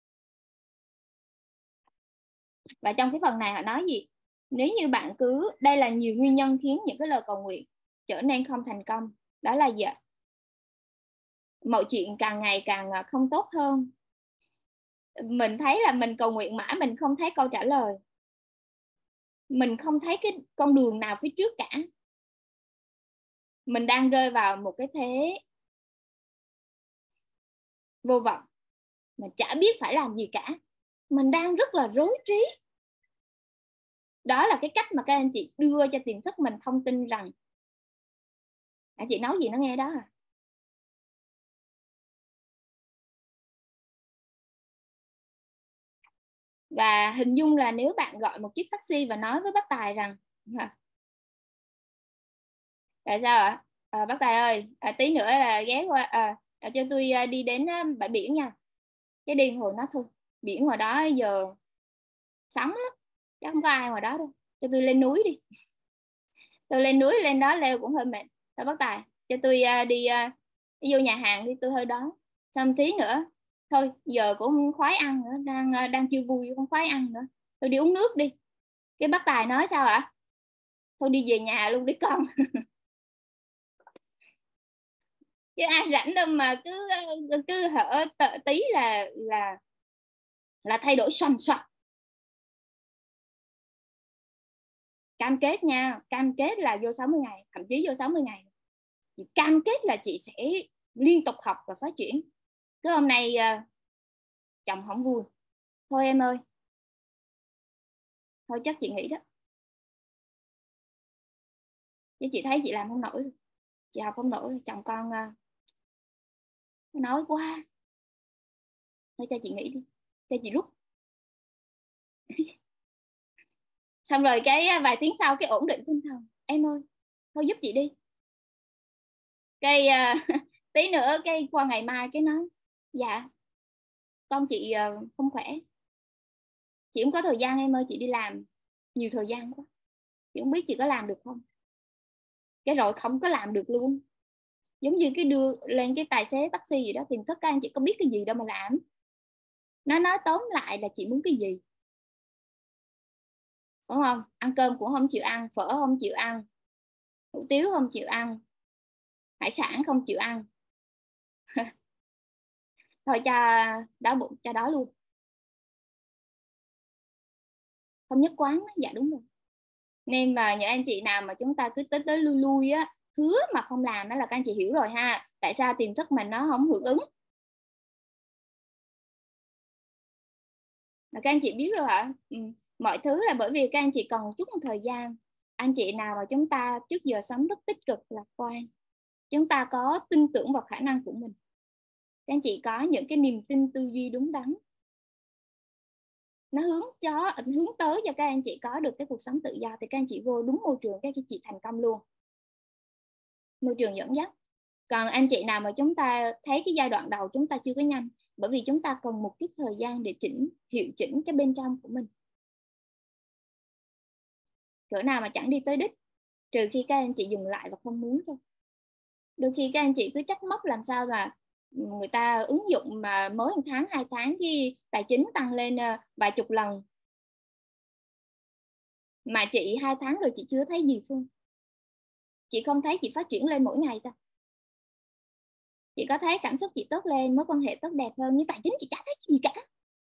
Và trong cái phần này họ nói gì? Nếu như bạn cứ, đây là nhiều nguyên nhân khiến những cái lời cầu nguyện trở nên không thành công. Đó là gì ạ? Mọi chuyện càng ngày càng không tốt hơn. Mình thấy là mình cầu nguyện mãi mình không thấy câu trả lời. Mình không thấy cái con đường nào phía trước cả. Mình đang rơi vào một cái thế vô vọng. Mà chả biết phải làm gì cả. Mình đang rất là rối trí. Đó là cái cách mà các anh chị đưa cho tiềm thức mình thông tin rằng. Anh chị nói gì nó nghe đó à? Và hình dung là nếu bạn gọi một chiếc taxi và nói với bác Tài rằng tại sao ạ? À, bác Tài ơi, à, tí nữa là ghé qua à, à, cho tôi à, đi đến à, bãi biển nha. Cái đi hồi nó thôi, biển ngoài đó giờ sóng lắm, chắc không có ai ngoài đó đâu. Cho tôi lên núi đi. Tôi lên núi lên đó leo cũng hơi mệt. Thôi bác Tài, cho tôi à, đi, à, đi vô nhà hàng đi, tôi hơi đói. Xong tí nữa, thôi giờ cũng không khoái ăn nữa, đang à, đang chưa vui không khoái ăn nữa. Tôi đi uống nước đi. Cái bác Tài nói sao ạ? Thôi đi về nhà luôn đi con. Chứ ai rảnh đâu mà cứ cứ hở tí là là là thay đổi xoành xoạch. Cam kết nha, cam kết là vô sáu mươi ngày, thậm chí vô sáu mươi ngày. Chị cam kết là chị sẽ liên tục học và phát triển. Cứ hôm nay uh, chồng không vui, thôi em ơi, thôi chắc chị nghĩ đó. Chứ chị thấy chị làm không nổi, chị học không nổi, chồng con uh, nói quá, thôi cho chị nghĩ đi, cho chị rút. Xong rồi cái vài tiếng sau cái ổn định tinh thần, em ơi thôi giúp chị đi. Cái uh, tí nữa cái qua ngày mai cái nói dạ con chị uh, không khỏe, chị không có thời gian em ơi, chị đi làm nhiều thời gian quá, chị không biết chị có làm được không. Cái rồi không có làm được luôn, giống như cái đưa lên cái tài xế taxi gì đó, tìm tất cả anh chị có biết cái gì đâu mà làm. Nó nói tóm lại là chị muốn cái gì, đúng không? Ăn cơm cũng không chịu ăn, phở không chịu ăn, hủ tiếu không chịu ăn, hải sản không chịu ăn. Thôi cho đói bụng cho đói luôn, không nhất quán. Dạ đúng rồi. Nên mà những anh chị nào mà chúng ta cứ tới tới lui lui á, hứa mà không làm đó là các anh chị hiểu rồi ha, tại sao tiềm thức mình nó không hưởng ứng là các anh chị biết rồi hả? Ừ. Mọi thứ là bởi vì các anh chị cần chút một thời gian. Anh chị nào mà chúng ta trước giờ sống rất tích cực lạc quan, chúng ta có tin tưởng vào khả năng của mình, các anh chị có những cái niềm tin tư duy đúng đắn, nó hướng cho hướng tới cho các anh chị có được cái cuộc sống tự do, thì các anh chị vô đúng môi trường các anh chị thành công luôn, môi trường dẫn dắt. Còn anh chị nào mà chúng ta thấy cái giai đoạn đầu chúng ta chưa có nhanh, bởi vì chúng ta cần một chút thời gian để chỉnh hiệu chỉnh cái bên trong của mình. Cỡ nào mà chẳng đi tới đích, trừ khi các anh chị dừng lại và không muốn thôi. Đôi khi các anh chị cứ trách móc làm sao mà người ta ứng dụng mà mới một tháng hai tháng khi tài chính tăng lên vài chục lần, mà chị hai tháng rồi chị chưa thấy gì Phương. Chị không thấy chị phát triển lên mỗi ngày sao? Chị có thấy cảm xúc chị tốt lên, mối quan hệ tốt đẹp hơn, nhưng tài chính chị chả thấy gì cả.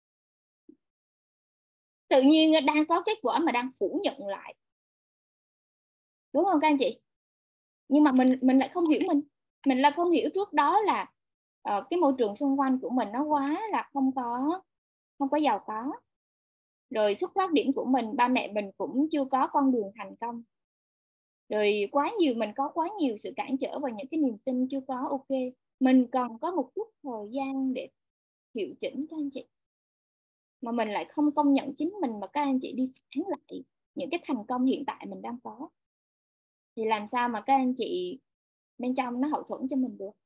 Tự nhiên đang có kết quả mà đang phủ nhận lại, đúng không các anh chị? Nhưng mà mình mình lại không hiểu mình mình là không hiểu trước đó là uh, cái môi trường xung quanh của mình nó quá là không có không có giàu có, rồi xuất phát điểm của mình, ba mẹ mình cũng chưa có con đường thành công, rồi quá nhiều mình có quá nhiều sự cản trở và những cái niềm tin chưa có ok. Mình còn có một chút thời gian để hiệu chỉnh các anh chị, mà mình lại không công nhận chính mình, mà các anh chị đi phản lại những cái thành công hiện tại mình đang có, thì làm sao mà các anh chị bên trong nó hậu thuẫn cho mình được,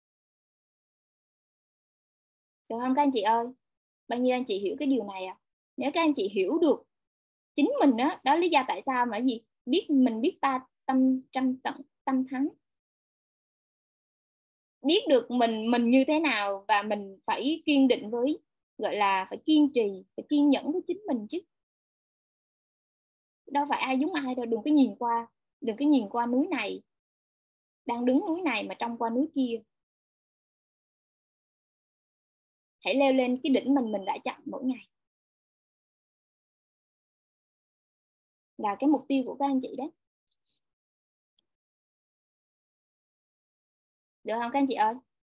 được không các anh chị ơi? Bao nhiêu anh chị hiểu cái điều này à? Nếu các anh chị hiểu được chính mình đó, đó lý do tại sao mà gì biết mình biết ta tâm trăm tận tâm thắng, biết được mình mình như thế nào, và mình phải kiên định với, gọi là phải kiên trì, phải kiên nhẫn với chính mình chứ. đâu phải ai giống ai đâu. Đừng có nhìn qua, đừng có nhìn qua núi này, đang đứng núi này mà trông qua núi kia. Hãy leo lên cái đỉnh mình mình đã chọn mỗi ngày, là cái mục tiêu của các anh chị đấy. Được không các anh chị ơi?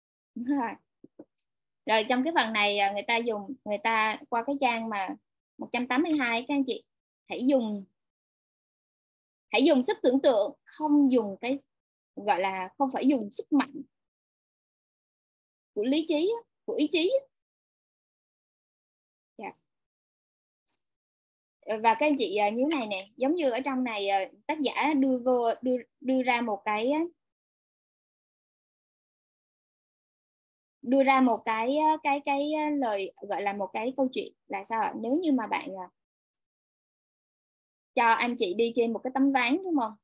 Rồi trong cái phần này người ta dùng, người ta qua cái trang mà một trăm tám mươi hai các anh chị, hãy dùng hãy dùng sức tưởng tượng, không dùng cái gọi là không phải dùng sức mạnh của lý trí, của ý chí. Yeah. Và các anh chị như này nè, giống như ở trong này tác giả đưa vô đưa đưa ra một cái đưa ra một cái cái cái lời gọi là một cái câu chuyện là sao ạ? Nếu như mà bạn cho anh chị đi trên một cái tấm ván, đúng không?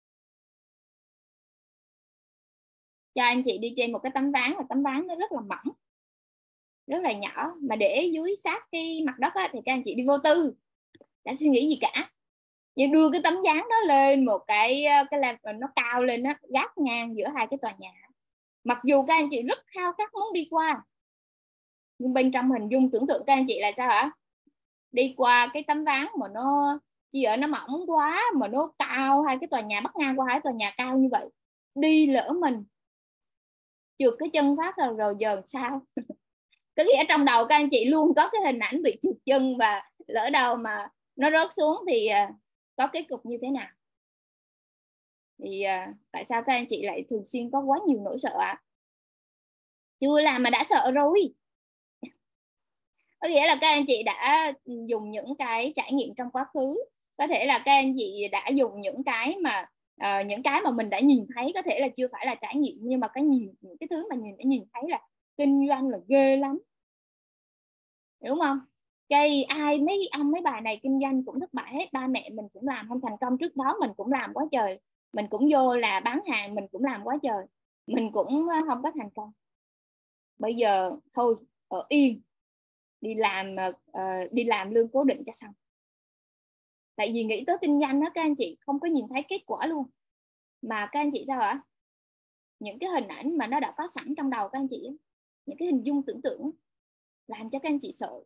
Cho anh chị đi trên một cái tấm ván, và tấm ván nó rất là mỏng, rất là nhỏ, mà để dưới sát cái mặt đất á, thì các anh chị đi vô tư, đã suy nghĩ gì cả, nhưng đưa cái tấm ván đó lên một cái cái làm nó cao lên, nó gác ngang giữa hai cái tòa nhà. Mặc dù các anh chị rất khao khát muốn đi qua, nhưng bên trong hình dung tưởng tượng các anh chị là sao hả? Đi qua cái tấm ván mà nó chỉ ở nó mỏng quá, mà nó cao, hai cái tòa nhà bắc ngang qua hai tòa nhà cao như vậy, đi lỡ mình trượt cái chân phát rồi rồi giờ sao? Có nghĩa trong đầu các anh chị luôn có cái hình ảnh bị trượt chân, và lỡ đâu mà nó rớt xuống thì có kết cục như thế nào? Thì uh, tại sao các anh chị lại thường xuyên có quá nhiều nỗi sợ ạ? À? Chưa làm mà đã sợ rồi. Có nghĩa là các anh chị đã dùng những cái trải nghiệm trong quá khứ, có thể là các anh chị đã dùng những cái mà uh, những cái mà mình đã nhìn thấy, có thể là chưa phải là trải nghiệm, nhưng mà cái nhìn những cái thứ mà nhìn đã nhìn thấy là kinh doanh là ghê lắm, đúng không? Cái ai mấy ông mấy bà này kinh doanh cũng thất bại hết, ba mẹ mình cũng làm không thành công, trước đó mình cũng làm quá trời, mình cũng vô là bán hàng, mình cũng làm quá trời, mình cũng không có thành công. Bây giờ thôi ở yên, đi làm uh, đi làm lương cố định cho xong. Tại vì nghĩ tới kinh doanh đó các anh chị không có nhìn thấy kết quả luôn, mà các anh chị sao ạ? Những cái hình ảnh mà nó đã có sẵn trong đầu các anh chị, những cái hình dung tưởng tượng làm cho các anh chị sợ,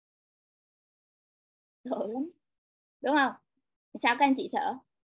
sợ lắm, đúng không? Sao các anh chị sợ?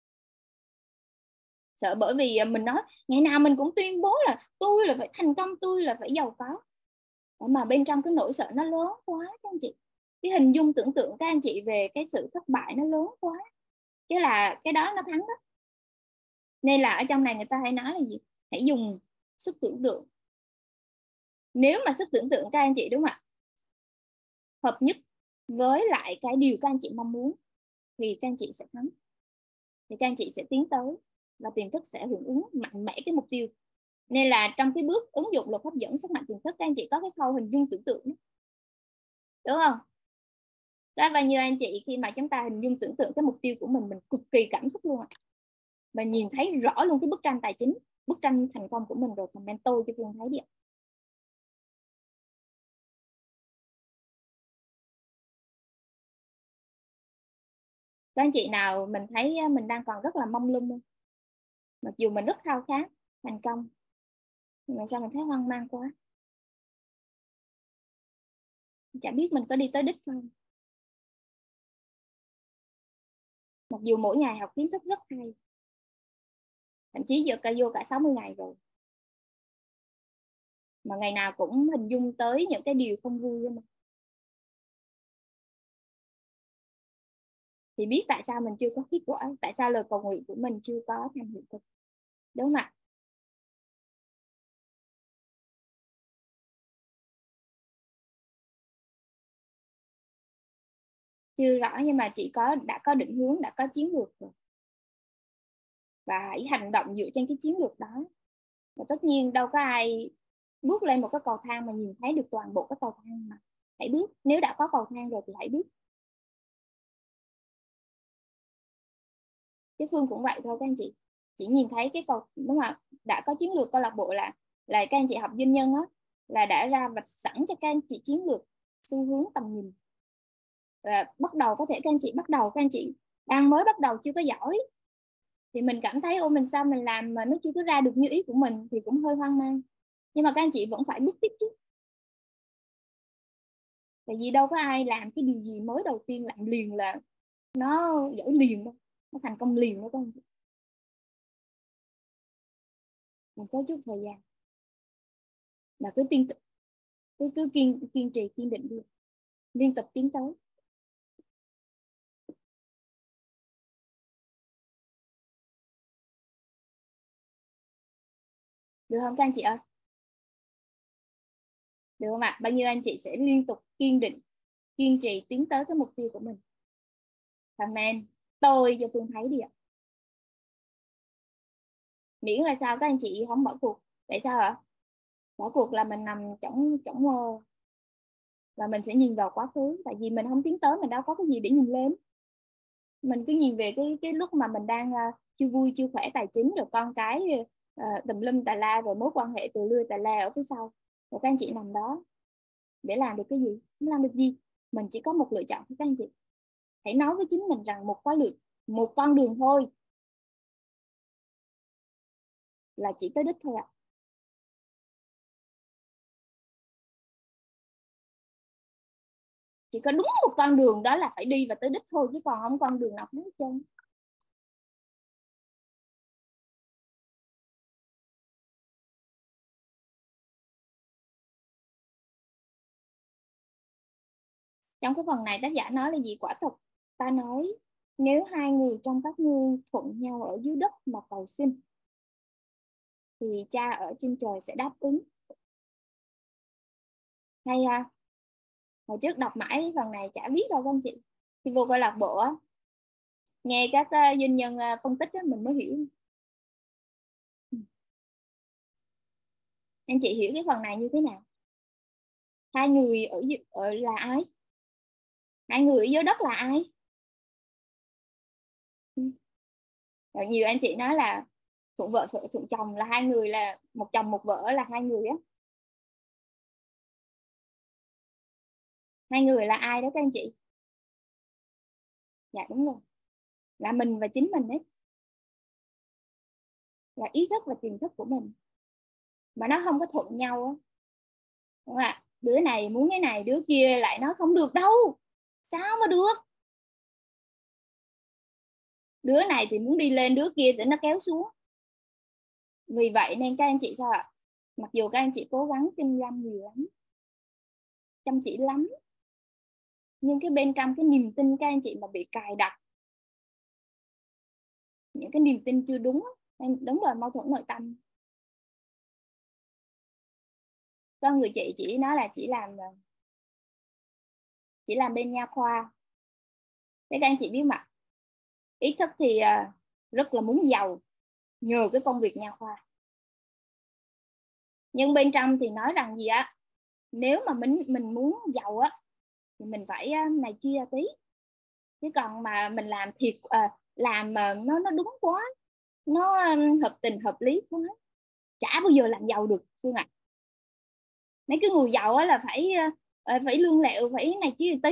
Sợ bởi vì mình nói ngày nào mình cũng tuyên bố là tôi là phải thành công, tôi là phải giàu có, mà bên trong cái nỗi sợ nó lớn quá các anh chị. Cái hình dung tưởng tượng các anh chị về cái sự thất bại nó lớn quá, chứ là cái đó nó thắng đó. Nên là ở trong này người ta hay nói là gì? Hãy dùng sức tưởng tượng. Nếu mà sức tưởng tượng các anh chị, đúng không ạ, hợp nhất với lại cái điều các anh chị mong muốn thì các anh chị sẽ thắng, thì các anh chị sẽ tiến tới và tiềm thức sẽ hưởng ứng mạnh mẽ cái mục tiêu. Nên là trong cái bước ứng dụng luật hấp dẫn sức mạnh tiềm thức, các anh chị có cái khâu hình dung tưởng tượng, đúng không? Đó, và như anh chị khi mà chúng ta hình dung tưởng tượng cái mục tiêu của mình, mình cực kỳ cảm xúc luôn ạ. Và nhìn thấy rõ luôn cái bức tranh tài chính, bức tranh thành công của mình rồi, comment tôi cho Phương thấy đi ạ. Các anh chị nào mình thấy mình đang còn rất là mông lung không? Mặc dù mình rất khao khát thành công, nhưng mà sao mình thấy hoang mang quá, chả biết mình có đi tới đích không. Mặc dù mỗi ngày học kiến thức rất hay, thậm chí giờ cả vô cả sáu mươi ngày rồi, mà ngày nào cũng hình dung tới những cái điều không vui mà. Thì biết tại sao mình chưa có kết quả, tại sao lời cầu nguyện của mình chưa có thành hiện thực, đúng không ạ? Chưa rõ, nhưng mà chị có đã có định hướng, đã có chiến lược rồi, và hãy hành động dựa trên cái chiến lược đó. Và tất nhiên đâu có ai bước lên một cái cầu thang mà nhìn thấy được toàn bộ cái cầu thang, mà hãy bước, nếu đã có cầu thang rồi thì hãy bước. Cái Phương cũng vậy thôi các anh chị, chỉ nhìn thấy cái cầu, đúng không ạ? Đã có chiến lược câu lạc bộ là là các anh chị học doanh nhân á, là đã ra vạch sẵn cho các anh chị chiến lược, xu hướng, tầm nhìn. Và bắt đầu có thể các anh chị bắt đầu các anh chị đang mới bắt đầu chưa có giỏi thì mình cảm thấy ô mình sao mình làm mà nó chưa có ra được như ý của mình thì cũng hơi hoang mang. Nhưng mà các anh chị vẫn phải bước tiếp chứ. Tại vì đâu có ai làm cái điều gì mới đầu tiên làm liền là nó giỏi liền đâu, nó thành công liền đâu các anh chị. Mình có chút thời gian, là cứ tiên cứ cứ kiên kiên trì kiên định đi, liên tục tiến tới. Được không các anh chị ơi? Được không ạ? Bao nhiêu anh chị sẽ liên tục kiên định kiên trì tiến tới cái mục tiêu của mình? Amen. Tôi cho Phương thấy đi ạ. Miễn là sao các anh chị không bỏ cuộc. Tại sao ạ? Bỏ cuộc là mình nằm trong trong mơ và mình sẽ nhìn vào quá khứ. Tại vì mình không tiến tới, mình đâu có cái gì để nhìn lên. Mình cứ nhìn về cái cái lúc mà mình đang uh, chưa vui chưa khỏe tài chính, rồi con cái uh, tùm lum tà la, rồi mối quan hệ từ lưa tà la ở phía sau, rồi các anh chị nằm đó để làm được cái gì? Không làm được gì. Mình chỉ có một lựa chọn các anh chị. Hãy nói với chính mình rằng một con lựa một con đường thôi là chỉ tới đích thôi ạ. Chỉ có đúng một con đường đó là phải đi và tới đích thôi, chứ còn không con đường nào khác hết trơn. Trong cái phần này tác giả nói là gì? Quả thật ta nói, nếu hai người trong các ngươi thuận nhau ở dưới đất mà cầu xin thì cha ở trên trời sẽ đáp ứng. Hay ha. Hồi trước đọc mãi phần này chả biết đâu các anh chị. Thì vô coi lạc bộ nghe các uh, doanh nhân uh, phân tích đó, mình mới hiểu. Anh chị hiểu cái phần này như thế nào? Hai người ở ở là ai? Hai người ở dưới đất là ai? Rồi nhiều anh chị nói là thuận vợ thuận chồng là hai người, là một chồng một vợ là hai người á. Hai người là ai đó các anh chị? Dạ đúng rồi, là mình và chính mình đấy, là ý thức và tiềm thức của mình. Mà nó không có thuận nhau á, đúng không ạ? Đứa này muốn cái này, đứa kia lại nói không được đâu. Sao mà được? Đứa này thì muốn đi lên, đứa kia thì nó kéo xuống. Vì vậy nên các anh chị sao ạ? Mặc dù các anh chị cố gắng kinh doanh nhiều lắm, chăm chỉ lắm, nhưng cái bên trong cái niềm tin các anh chị mà bị cài đặt những cái niềm tin chưa đúng, đúng rồi, mâu thuẫn nội tâm. Có người chị chỉ nói là chỉ làm chỉ làm bên nha khoa. Thế các anh chị biết mà, ý thức thì rất là muốn giàu nhờ cái công việc nha khoa, nhưng bên trong thì nói rằng gì á, nếu mà mình mình muốn giàu á thì mình phải này kia tí, chứ còn mà mình làm thiệt à, làm mà nó nó đúng quá, nó hợp tình hợp lý quá, chả bao giờ làm giàu được Phương ạ. À, mấy cái người giàu á là phải phải lương lẹo, phải này kia tí,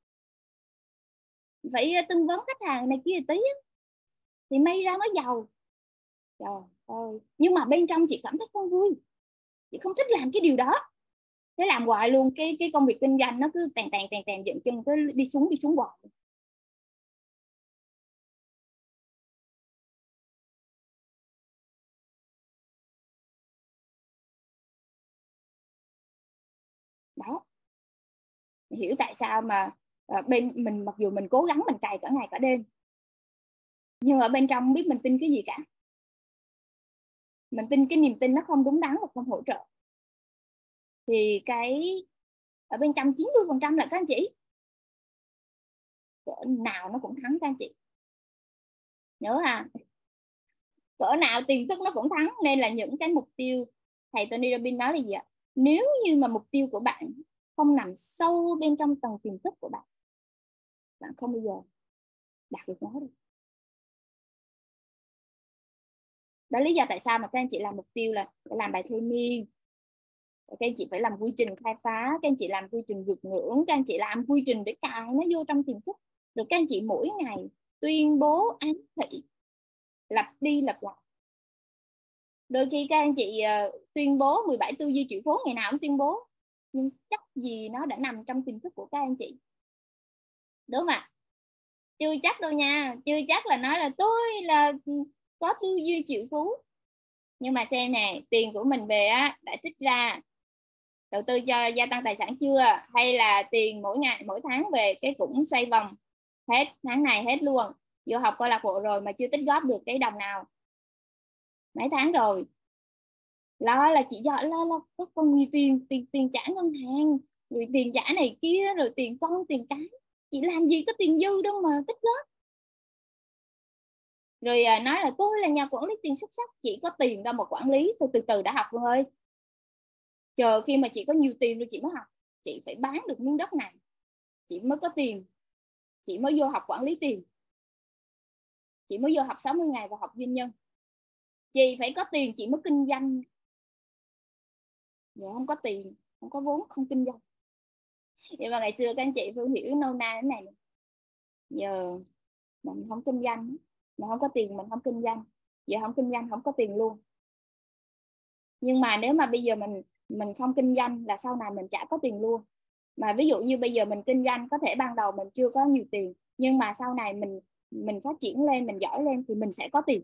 phải tư vấn khách hàng này kia tí thì may ra mới giàu. Trời ơi, nhưng mà bên trong chị cảm thấy không vui, chị không thích làm cái điều đó, thế làm hoài luôn, cái cái công việc kinh doanh nó cứ tàn tàn tàn tàn dựng chân, cứ đi xuống đi xuống hoài. Đó, hiểu tại sao mà uh, bên mình mặc dù mình cố gắng mình cày cả ngày cả đêm, nhưng ở bên trong không biết mình tin cái gì cả. Mình tin cái niềm tin nó không đúng đắn và không hỗ trợ, thì cái ở bên trong chín mươi phần trăm là các anh chị, cỡ nào nó cũng thắng các anh chị nhớ ha, cỡ nào tiềm thức nó cũng thắng. Nên là những cái mục tiêu, thầy Tony Robbins nói là gì ạ? Nếu như mà mục tiêu của bạn không nằm sâu bên trong tầng tiềm thức của bạn, bạn không bao giờ đạt được nó được. Đó là lý do tại sao mà các anh chị làm mục tiêu là phải làm bài thôi miên, các anh chị phải làm quy trình khai phá, các anh chị làm quy trình vượt ngưỡng, các anh chị làm quy trình để cài nó vô trong tiềm thức. Rồi các anh chị mỗi ngày tuyên bố ám thị lặp đi lặp lại. Đôi khi các anh chị uh, tuyên bố mười bảy tư duy triệu phú, ngày nào cũng tuyên bố, nhưng chắc gì nó đã nằm trong tiềm thức của các anh chị, đúng không ạ? Chưa chắc đâu nha, chưa chắc là nói là tôi là có tư duy triệu phú. Nhưng mà xem nè, tiền của mình về á, đã trích ra đầu tư cho gia tăng tài sản chưa, hay là tiền mỗi ngày mỗi tháng về cái cũng xoay vòng hết, tháng này hết luôn, vô học câu lạc bộ rồi mà chưa tích góp được cái đồng nào mấy tháng rồi, lo là chị dọn lo lo có còn nhiều tiền, tiền tiền trả ngân hàng, rồi tiền trả này kia, rồi tiền con tiền cái, chị làm gì có tiền dư đâu mà tích góp. Rồi à, nói là tôi là nhà quản lý tiền xuất sắc, chị có tiền đâu mà quản lý, tôi từ từ đã học Phương ơi. Chờ khi mà chị có nhiều tiền rồi chị mới học, chị phải bán được miếng đất này chị mới có tiền, chị mới vô học quản lý tiền, chị mới vô học sáu mươi ngày và học doanh nhân. Chị phải có tiền chị mới kinh doanh. Giờ không có tiền, không có vốn, không kinh doanh. Nhưng mà ngày xưa các anh chị Phương hiểu nâu na thế này, giờ mình không kinh doanh, mình không có tiền mình không kinh doanh, giờ không kinh doanh không có tiền luôn. Nhưng mà nếu mà bây giờ mình mình không kinh doanh là sau này mình chả có tiền luôn. Mà ví dụ như bây giờ mình kinh doanh, có thể ban đầu mình chưa có nhiều tiền, nhưng mà sau này mình mình phát triển lên, mình giỏi lên thì mình sẽ có tiền.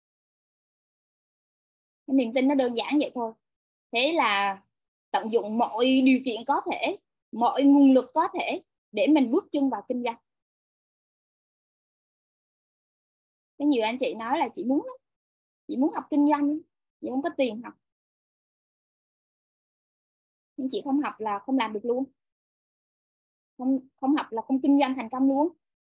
Cái niềm tin nó đơn giản vậy thôi. Thế là tận dụng mọi điều kiện có thể, mọi nguồn lực có thể để mình bước chân vào kinh doanh. Có nhiều anh chị nói là chị muốn chị muốn học kinh doanh, chị không có tiền học, nhưng chị không học là không làm được luôn, không không học là không kinh doanh thành công luôn,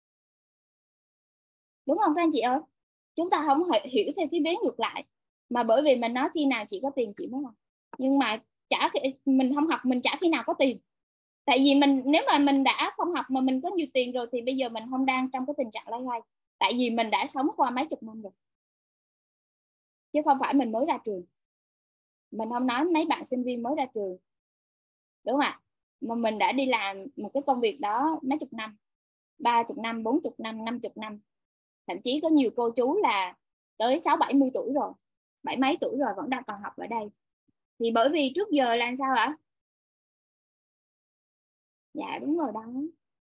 đúng không các anh chị ơi? Chúng ta không hiểu theo cái vế ngược lại, mà bởi vì mình nói khi nào chị có tiền chị mới học, nhưng mà chả mình không học mình chả khi nào có tiền. Tại vì mình nếu mà mình đã không học mà mình có nhiều tiền rồi thì bây giờ mình không đang trong cái tình trạng loay hoay, tại vì mình đã sống qua mấy chục năm rồi, chứ không phải mình mới ra trường. Mình không nói mấy bạn sinh viên mới ra trường, đúng không ạ? Mà mình đã đi làm một cái công việc đó mấy chục năm, ba chục năm, bốn chục năm, năm chục năm, thậm chí có nhiều cô chú là tới sáu bảy mươi tuổi rồi, bảy mấy tuổi rồi vẫn đang còn học ở đây. Thì bởi vì trước giờ là sao ạ? Dạ đúng rồi đó.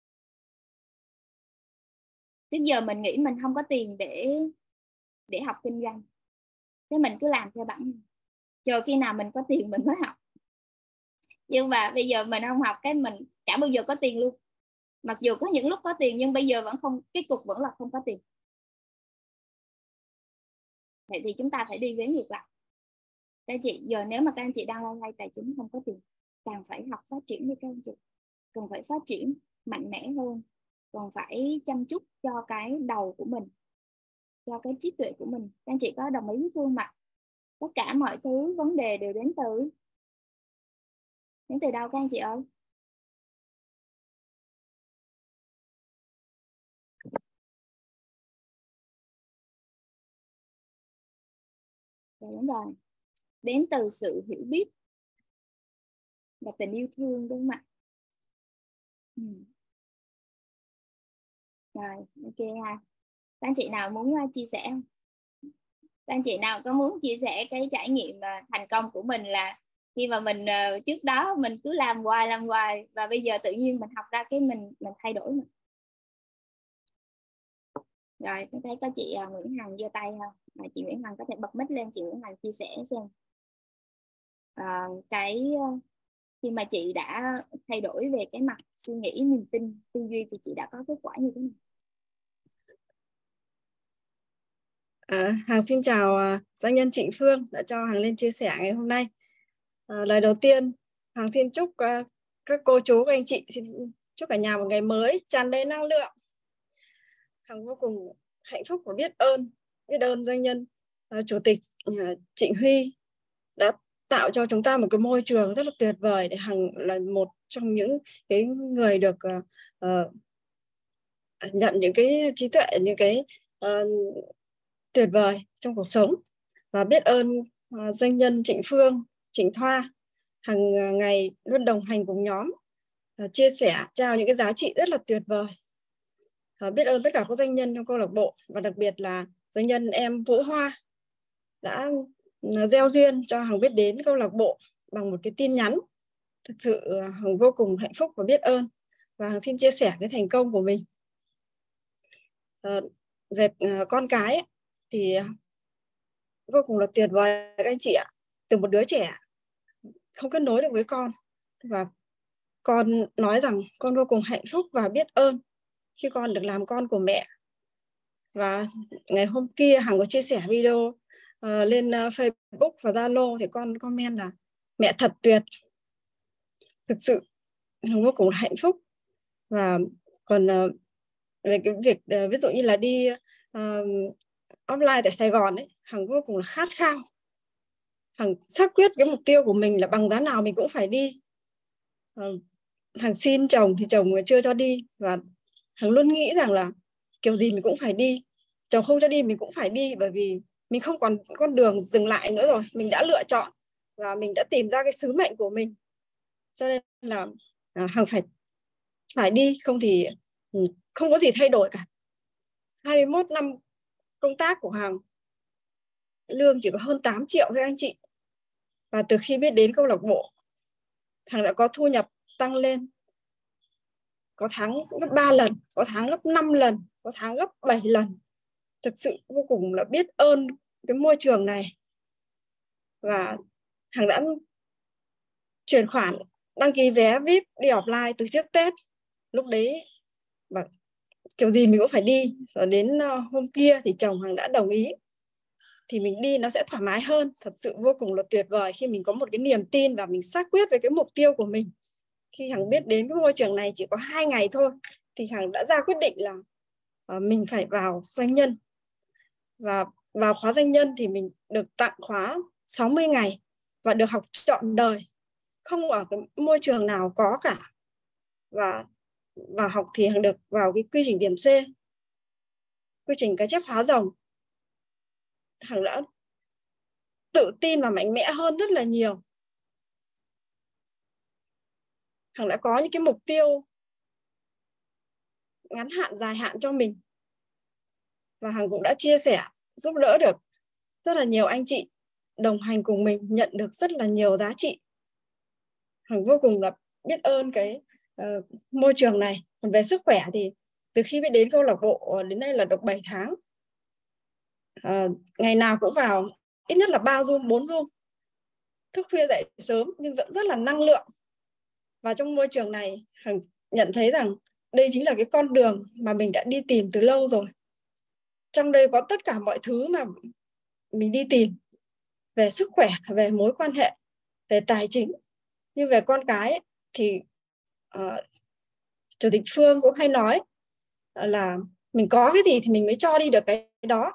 Trước giờ mình nghĩ mình không có tiền để để học kinh doanh, thế mình cứ làm theo bản, chờ khi nào mình có tiền mình mới học. Nhưng mà bây giờ mình không học cái mình chả bao giờ có tiền luôn. Mặc dù có những lúc có tiền nhưng bây giờ vẫn không, cái cục vẫn là không có tiền. Vậy thì chúng ta phải đi với ngược lại. Các anh chị, giờ nếu mà các anh chị đang loay hoay tài chính không có tiền, càng phải học phát triển đi các anh chị, cần phải phát triển mạnh mẽ hơn, còn phải chăm chút cho cái đầu của mình, cho cái trí tuệ của mình. Các anh chị có đồng ý với Phương mà tất cả mọi thứ vấn đề đều đến từ đến từ đâu các anh chị ơi? Dạ, đúng rồi, đến từ sự hiểu biết và tình yêu thương, đúng không ạ? Ừ. Rồi, ok ha. Các anh chị nào muốn uh, chia sẻ không? Các anh chị nào có muốn chia sẻ cái trải nghiệm uh, thành công của mình, là khi mà mình uh, trước đó mình cứ làm hoài làm hoài và bây giờ tự nhiên mình học ra cái mình mình thay đổi mình. Rồi, tôi thấy có chị uh, Nguyễn Hằng giơ tay ha. Mà chị Nguyễn Hằng có thể bật mic lên, chị Nguyễn Hằng chia sẻ xem uh, cái uh, khi mà chị đã thay đổi về cái mặt suy nghĩ, niềm tin, tư duy thì chị đã có kết quả như thế nào? À, Hằng xin chào uh, doanh nhân Trịnh Phương đã cho Hằng lên chia sẻ ngày hôm nay. À, lời đầu tiên, Hằng xin chúc uh, các cô chú, các anh chị, xin chúc cả nhà một ngày mới tràn đầy năng lượng. Hằng vô cùng hạnh phúc và biết ơn, biết ơn doanh nhân uh, Chủ tịch uh, Trịnh Huy đã tạo cho chúng ta một cái môi trường rất là tuyệt vời để Hằng là một trong những cái người được uh, uh, nhận những cái trí tuệ, những cái uh, tuyệt vời trong cuộc sống, và biết ơn uh, doanh nhân Trịnh Phương, Trịnh Thoa hàng ngày luôn đồng hành cùng nhóm, uh, chia sẻ, trao những cái giá trị rất là tuyệt vời. uh, biết ơn tất cả các doanh nhân trong câu lạc bộ, và đặc biệt là doanh nhân em Vũ Hoa đã gieo duyên cho Hằng biết đến câu lạc bộ bằng một cái tin nhắn. Thực sự Hằng vô cùng hạnh phúc và biết ơn, và Hằng xin chia sẻ cái thành công của mình. Uh, về uh, con cái ấy, thì vô cùng là tuyệt vời các anh chị ạ. Từ một đứa trẻ không kết nối được với con, và con nói rằng con vô cùng hạnh phúc và biết ơn khi con được làm con của mẹ. Và ngày hôm kia Hằng có chia sẻ video uh, lên uh, Facebook và Zalo, thì con comment là mẹ thật tuyệt. Thực sự Hằng vô cùng hạnh phúc. Và còn uh, về cái việc uh, ví dụ như là đi uh, offline tại Sài Gòn ấy, Hằng vô cùng là khát khao. Hằng xác quyết cái mục tiêu của mình là bằng giá nào mình cũng phải đi. uh, Hằng xin chồng thì chồng chưa cho đi, và Hằng luôn nghĩ rằng là kiểu gì mình cũng phải đi. Chồng không cho đi mình cũng phải đi, bởi vì mình không còn con đường dừng lại nữa rồi. Mình đã lựa chọn và mình đã tìm ra cái sứ mệnh của mình. Cho nên là à, Hằng phải phải đi, không thì không có gì thay đổi cả. hai mươi mốt năm công tác của Hằng, lương chỉ có hơn tám triệu thôi anh chị. Và từ khi biết đến câu lạc bộ, Hằng đã có thu nhập tăng lên. Có tháng gấp ba lần, có tháng gấp năm lần, có tháng gấp bảy lần. Thực sự vô cùng là biết ơn cái môi trường này. Và Hằng đã chuyển khoản đăng ký vé vi ai pi đi offline từ trước Tết. Lúc đấy mà kiểu gì mình cũng phải đi. Rồi đến hôm kia thì chồng Hằng đã đồng ý. Thì mình đi nó sẽ thoải mái hơn. Thật sự vô cùng là tuyệt vời khi mình có một cái niềm tin và mình xác quyết với cái mục tiêu của mình. Khi Hằng biết đến cái môi trường này chỉ có hai ngày thôi, thì Hằng đã ra quyết định là uh, mình phải vào doanh nhân. Và vào khóa doanh nhân thì mình được tặng khóa sáu mươi ngày và được học trọn đời. Không ở cái môi trường nào có cả. Và vào học thì Hằng được vào cái quy trình điểm C, quy trình cá chép hóa rồng. Hằng đã tự tin và mạnh mẽ hơn rất là nhiều. Hằng đã có những cái mục tiêu ngắn hạn, dài hạn cho mình. Và Hằng cũng đã chia sẻ, giúp đỡ được rất là nhiều anh chị đồng hành cùng mình, nhận được rất là nhiều giá trị. Hằng vô cùng là biết ơn cái uh, môi trường này. Còn về sức khỏe thì từ khi biết đến câu lạc bộ đến nay là được bảy tháng. Uh, ngày nào cũng vào ít nhất là ba Zoom, bốn Zoom. Thức khuya dậy sớm nhưng vẫn rất là năng lượng. Và trong môi trường này Hằng nhận thấy rằng đây chính là cái con đường mà mình đã đi tìm từ lâu rồi. Trong đây có tất cả mọi thứ mà mình đi tìm. Về sức khỏe, về mối quan hệ, về tài chính. Nhưng về con cái ấy, thì uh, Chủ tịch Phương cũng hay nói là mình có cái gì thì mình mới cho đi được cái đó.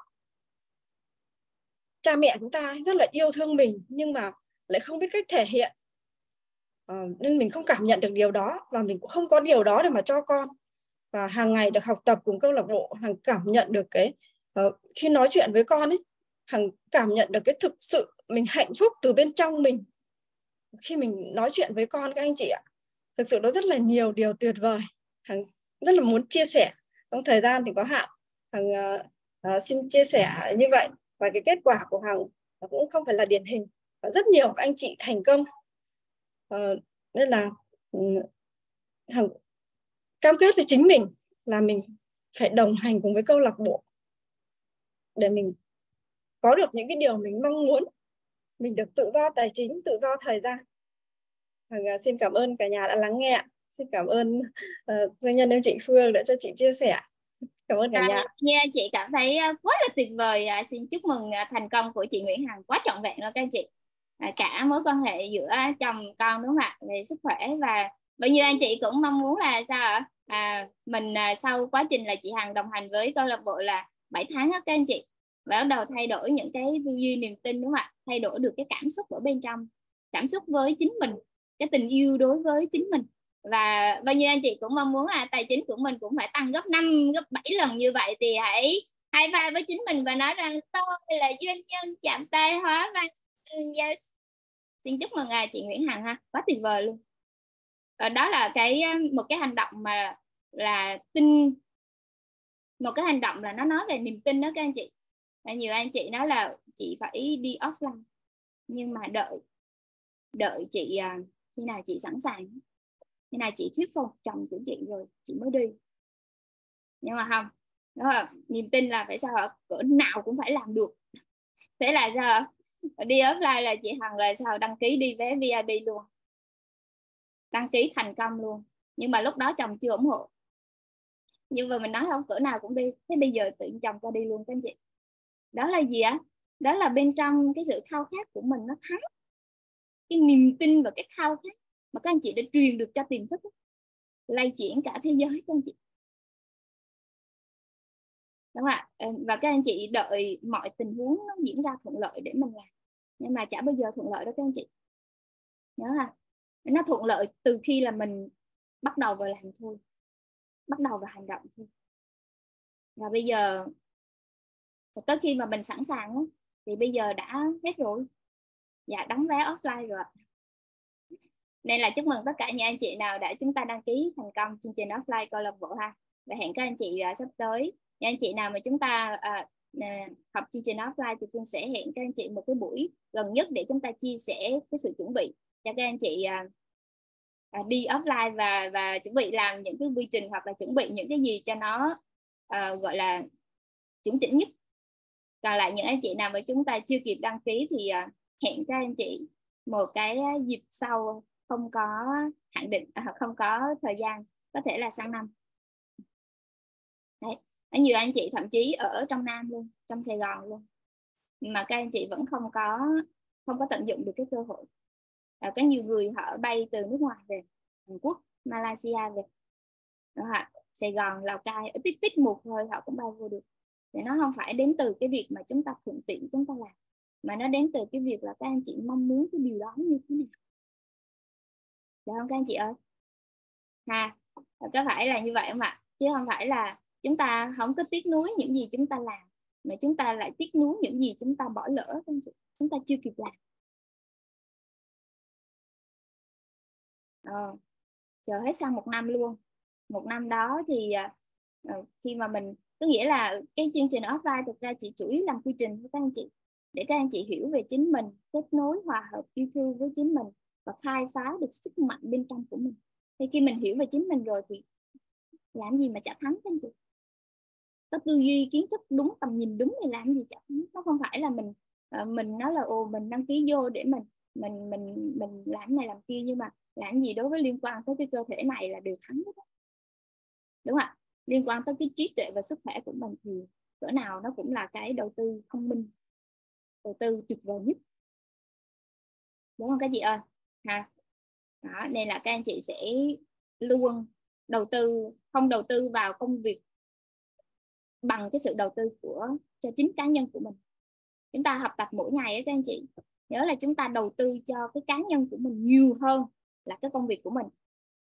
Cha mẹ chúng ta rất là yêu thương mình nhưng mà lại không biết cách thể hiện. Uh, nên mình không cảm nhận được điều đó, và mình cũng không có điều đó để mà cho con. Và hàng ngày được học tập cùng câu lạc bộ, Hằng cảm nhận được cái uh, khi nói chuyện với con ấy, Hằng cảm nhận được cái thực sự mình hạnh phúc từ bên trong mình. Khi mình nói chuyện với con các anh chị ạ, thực sự nó rất là nhiều điều tuyệt vời. Hằng rất là muốn chia sẻ. Trong thời gian thì có hạn, Hằng uh, uh, xin chia sẻ như vậy. Và cái kết quả của Hằng cũng không phải là điển hình. Và rất nhiều anh chị thành công. Uh, nên là um, Hằng cam kết với chính mình là mình phải đồng hành cùng với câu lạc bộ để mình có được những cái điều mình mong muốn. Mình được tự do tài chính, tự do thời gian. Hằng xin cảm ơn cả nhà đã lắng nghe. Xin cảm ơn uh, doanh nhân em chị Phương đã cho chị chia sẻ. Cảm ơn cả à, nhà. Nghe chị cảm thấy quá là tuyệt vời. À, xin chúc mừng thành công của chị Nguyễn Hằng quá trọn vẹn luôn các anh chị. À, cả mối quan hệ giữa chồng con đúng không ạ, về sức khỏe, và bao nhiêu anh chị cũng mong muốn là sao ạ? À, mình à, sau quá trình là chị Hằng đồng hành với câu lạc bộ là bảy tháng đó các anh chị, và bắt đầu thay đổi những cái tư duy, niềm tin đúng không ạ, thay đổi được cái cảm xúc ở bên trong, cảm xúc với chính mình, cái tình yêu đối với chính mình. Và bao nhiêu anh chị cũng mong muốn là tài chính của mình cũng phải tăng gấp năm, gấp bảy lần như vậy, thì hãy high five với chính mình và nói rằng tôi là doanh nhân chạm tay hóa văn. Yes. Xin chúc mừng à, chị Nguyễn Hằng ha, quá tuyệt vời luôn. Và đó là cái một cái hành động mà là tin một cái hành động là nó nói về niềm tin đó các anh chị. Và nhiều anh chị nói là chị phải đi offline, nhưng mà đợi đợi chị khi nào chị sẵn sàng, khi nào chị thuyết phục chồng của chị rồi chị mới đi. Nhưng mà không, đó là niềm tin là phải sao hả, cỡ nào cũng phải làm được. Thế là sao, đi offline là chị Hằng là sao đăng ký đi vé vê i pê luôn, đăng ký thành công luôn. Nhưng mà lúc đó chồng chưa ủng hộ, nhưng mà mình nói không, cỡ nào cũng đi. Thế bây giờ tự chồng cho đi luôn các anh chị. Đó là gì á? Đó là bên trong cái sự khao khát của mình nó thắng cái niềm tin và cái khao khát mà các anh chị đã truyền được cho tiềm thức, lay chuyển cả thế giới các anh chị. Đúng không ạ? Và các anh chị đợi mọi tình huống nó diễn ra thuận lợi để mình làm, nhưng mà chả bao giờ thuận lợi đó các anh chị nhớ ha. Nó thuận lợi từ khi là mình bắt đầu vào làm thôi, bắt đầu vào hành động thôi. Và bây giờ tới khi mà mình sẵn sàng thì bây giờ đã hết rồi, dạ đóng vé offline rồi. Nên là chúc mừng tất cả những anh chị nào đã chúng ta đăng ký thành công chương trình offline câu lạc bộ ha. Và hẹn các anh chị uh, sắp tới. Những anh chị nào mà chúng ta uh, uh, học chương trình offline thì Phương sẽ hẹn các anh chị một cái buổi gần nhất để chúng ta chia sẻ cái sự chuẩn bị cho các anh chị uh, uh, đi offline và và chuẩn bị làm những cái quy trình hoặc là chuẩn bị những cái gì cho nó uh, gọi là chuẩn chỉnh nhất. Còn lại những anh chị nào mà chúng ta chưa kịp đăng ký thì uh, hẹn các anh chị một cái dịp sau, không có hạn định, không có thời gian, có thể là sang năm. Đấy. Nhiều anh chị thậm chí ở trong Nam luôn, trong Sài Gòn luôn, mà các anh chị vẫn không có không có tận dụng được cái cơ hội. À, có nhiều người họ bay từ nước ngoài về, Hàn Quốc, Malaysia về, đó hả? Sài Gòn, Lào Cai, ở tích tích một thôi họ cũng bay vô được. Thì nó không phải đến từ cái việc mà chúng ta thuận tiện chúng ta làm, mà nó đến từ cái việc là các anh chị mong muốn cái điều đó như thế nào. Được không các anh chị ơi? Ha, có phải là như vậy không ạ? Chứ không phải là chúng ta không có tiếc nuối những gì chúng ta làm, mà chúng ta lại tiếc nuối những gì chúng ta bỏ lỡ, chúng ta chưa kịp làm. Ờ, chờ hết sang một năm luôn. Một năm đó thì uh, khi mà mình, có nghĩa là cái chương trình offline thực ra chị chủ yếu làm quy trình với các anh chị, để các anh chị hiểu về chính mình, kết nối, hòa hợp, yêu thương với chính mình và khai phá được sức mạnh bên trong của mình. Thì khi mình hiểu về chính mình rồi thì làm gì mà chả thắng các anh chị. Có tư duy kiến thức đúng, tầm nhìn đúng thì làm gì chả thắng. Nó không phải là mình uh, mình nói là ồ mình đăng ký vô để mình mình mình mình làm này làm kia, nhưng mà làm gì đối với liên quan tới cái cơ thể này là đều thắng đó. Đúng không ạ? Liên quan tới cái trí tuệ và sức khỏe của mình thì cỡ nào nó cũng là cái đầu tư thông minh, đầu tư tuyệt vời nhất. Đúng không các chị ơi? Ha. Đó, nên là các anh chị sẽ luôn đầu tư, không đầu tư vào công việc bằng cái sự đầu tư của cho chính cá nhân của mình. Chúng ta học tập mỗi ngày ấy, các anh chị nhớ là chúng ta đầu tư cho cái cá nhân của mình nhiều hơn là cái công việc của mình,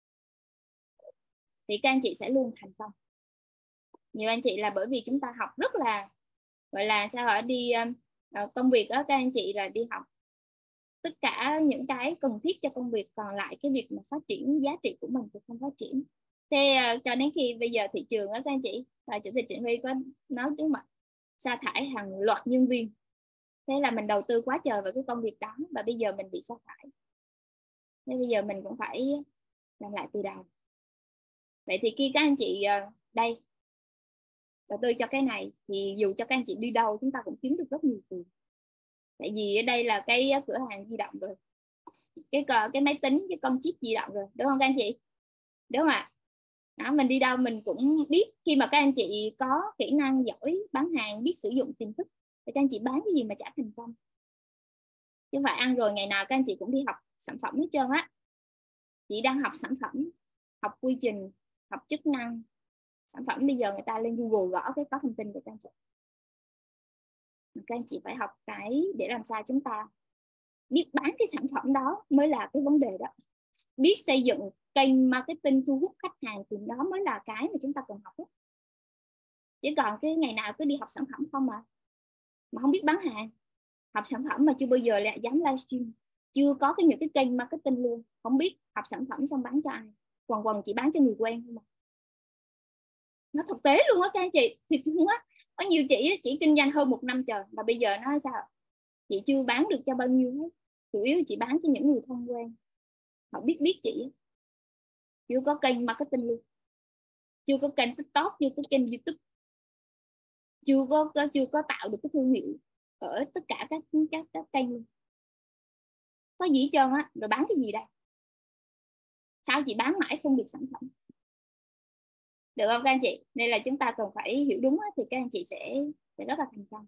thì các anh chị sẽ luôn thành công. Nhiều anh chị là bởi vì chúng ta học rất là gọi là sao hả, đi uh, công việc đó, các anh chị là đi học tất cả những cái cần thiết cho công việc, còn lại cái việc mà phát triển giá trị của mình thì không phát triển. Thế uh, cho đến khi bây giờ thị trường đó các anh chị, và chủ tịch Trịnh Huy có nói đúng mà, sa thải hàng loạt nhân viên. Thế là mình đầu tư quá trời vào cái công việc đó và bây giờ mình bị sa thải. Thế bây giờ mình cũng phải làm lại từ đầu. Vậy thì khi các anh chị uh, đây đầu tư cho cái này thì dù cho các anh chị đi đâu chúng ta cũng kiếm được rất nhiều tiền. Tại vì ở đây là cái cửa hàng di động rồi, cái cái máy tính, cái con chip di động rồi, đúng không các anh chị? Đúng không ạ? Đó, mình đi đâu mình cũng biết. Khi mà các anh chị có kỹ năng giỏi bán hàng, biết sử dụng tiềm thức thì các anh chị bán cái gì mà chả thành công. Chứ không phải ăn rồi ngày nào các anh chị cũng đi học sản phẩm hết trơn á. Chị đang học sản phẩm, học quy trình, học chức năng sản phẩm. Bây giờ người ta lên Google gõ cái có thông tin của các anh chị. Các anh chị phải học cái để làm sao chúng ta biết bán cái sản phẩm đó mới là cái vấn đề đó. Biết xây dựng kênh marketing thu hút khách hàng thì đó mới là cái mà chúng ta cần học đó. Chứ còn cái ngày nào cứ đi học sản phẩm không mà mà không biết bán hàng, học sản phẩm mà chưa bao giờ lại dám livestream, chưa có cái những cái kênh marketing luôn, không biết học sản phẩm xong bán cho ai, quần quần chỉ bán cho người quen thôi mà. Nó thực tế luôn á các anh chị, thiệt luôn á. Có nhiều chị chỉ kinh doanh hơn một năm trời mà bây giờ nói sao chị chưa bán được cho bao nhiêu hết, chủ yếu chị bán cho những người thân quen, họ biết biết chị, chưa có kênh marketing luôn, chưa có kênh TikTok, chưa có kênh YouTube, chưa có, có chưa có tạo được cái thương hiệu ở tất cả các các các kênh luôn, có gì hết trơn á, rồi bán cái gì đây? Sao chị bán mãi không được sản phẩm? Được không các anh chị? Nên là chúng ta cần phải hiểu đúng á, thì các anh chị sẽ sẽ rất là thành công.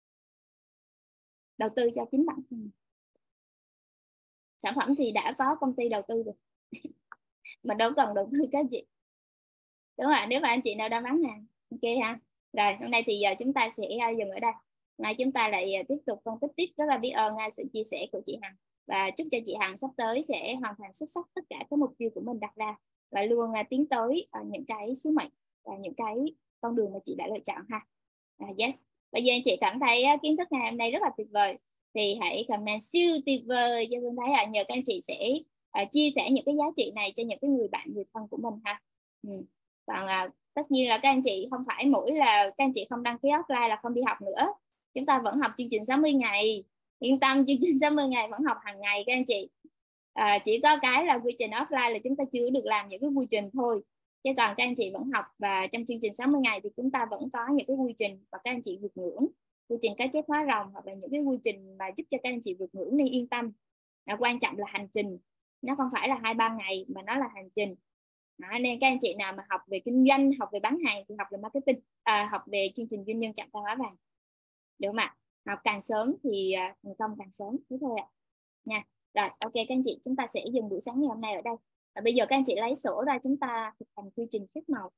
Đầu tư cho chính bản thân. Sản phẩm thì đã có công ty đầu tư rồi mà đâu cần đầu tư các anh chị, đúng không ạ? Nếu mà anh chị nào đang bán hàng, ok ha. Rồi hôm nay thì uh, chúng ta sẽ uh, dừng ở đây, mai chúng ta lại uh, tiếp tục phân tích tiếp. Rất là biết ơn uh, sự chia sẻ của chị Hằng, và chúc cho chị Hằng sắp tới sẽ hoàn thành xuất sắc tất cả các mục tiêu của mình đặt ra, và luôn uh, tiến tới uh, những cái sứ mệnh và những cái con đường mà chị đã lựa chọn ha. Uh, yes. Bây giờ anh chị cảm thấy uh, kiến thức ngày hôm nay rất là tuyệt vời thì hãy comment siêu tuyệt vời cho Phương thấy là nhờ các anh chị sẽ uh, chia sẻ những cái giá trị này cho những cái người bạn, người thân của mình ha. Ừ. Và uh, tất nhiên là các anh chị không phải mỗi là các anh chị không đăng ký offline là không đi học nữa, chúng ta vẫn học chương trình sáu mươi ngày, yên tâm, chương trình sáu mươi ngày vẫn học hàng ngày các anh chị. À, chỉ có cái là quy trình offline là chúng ta chưa được làm những cái quy trình thôi, chứ còn các anh chị vẫn học, và trong chương trình sáu mươi ngày thì chúng ta vẫn có những cái quy trình và các anh chị vượt ngưỡng, quy trình cá chép hóa rồng hoặc là những cái quy trình mà giúp cho các anh chị vượt ngưỡng, nên yên tâm. À, quan trọng là hành trình, nó không phải là hai ba ngày mà nó là hành trình. Đó, nên các anh chị nào mà học về kinh doanh, học về bán hàng thì học về marketing, à, học về chương trình doanh nhân chạm tay hóa vàng, được không ạ? Học càng sớm thì uh, thành công càng sớm, thế thôi ạ. Nha. Rồi, ok các anh chị, chúng ta sẽ dừng buổi sáng ngày hôm nay ở đây. Và bây giờ các anh chị lấy sổ ra, chúng ta thực hành quy trình phép màu.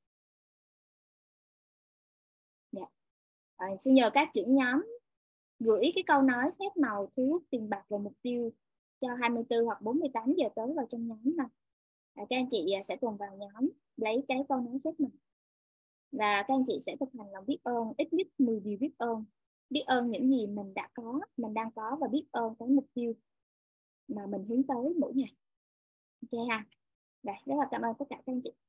Dạ. Rồi, xin nhờ các trưởng nhóm gửi cái câu nói phép màu thu hút tiền bạc và mục tiêu cho hai mươi tư hoặc bốn mươi tám giờ tới vào trong nhóm này. À, các anh chị sẽ cùng vào nhóm lấy cái câu nói phép màu, và các anh chị sẽ thực hành lòng biết ơn ít nhất mười điều biết ơn, biết ơn những gì mình đã có, mình đang có, và biết ơn cái mục tiêu mà mình hướng tới mỗi ngày. Ok ha. Rồi, rất là cảm ơn tất cả các anh chị.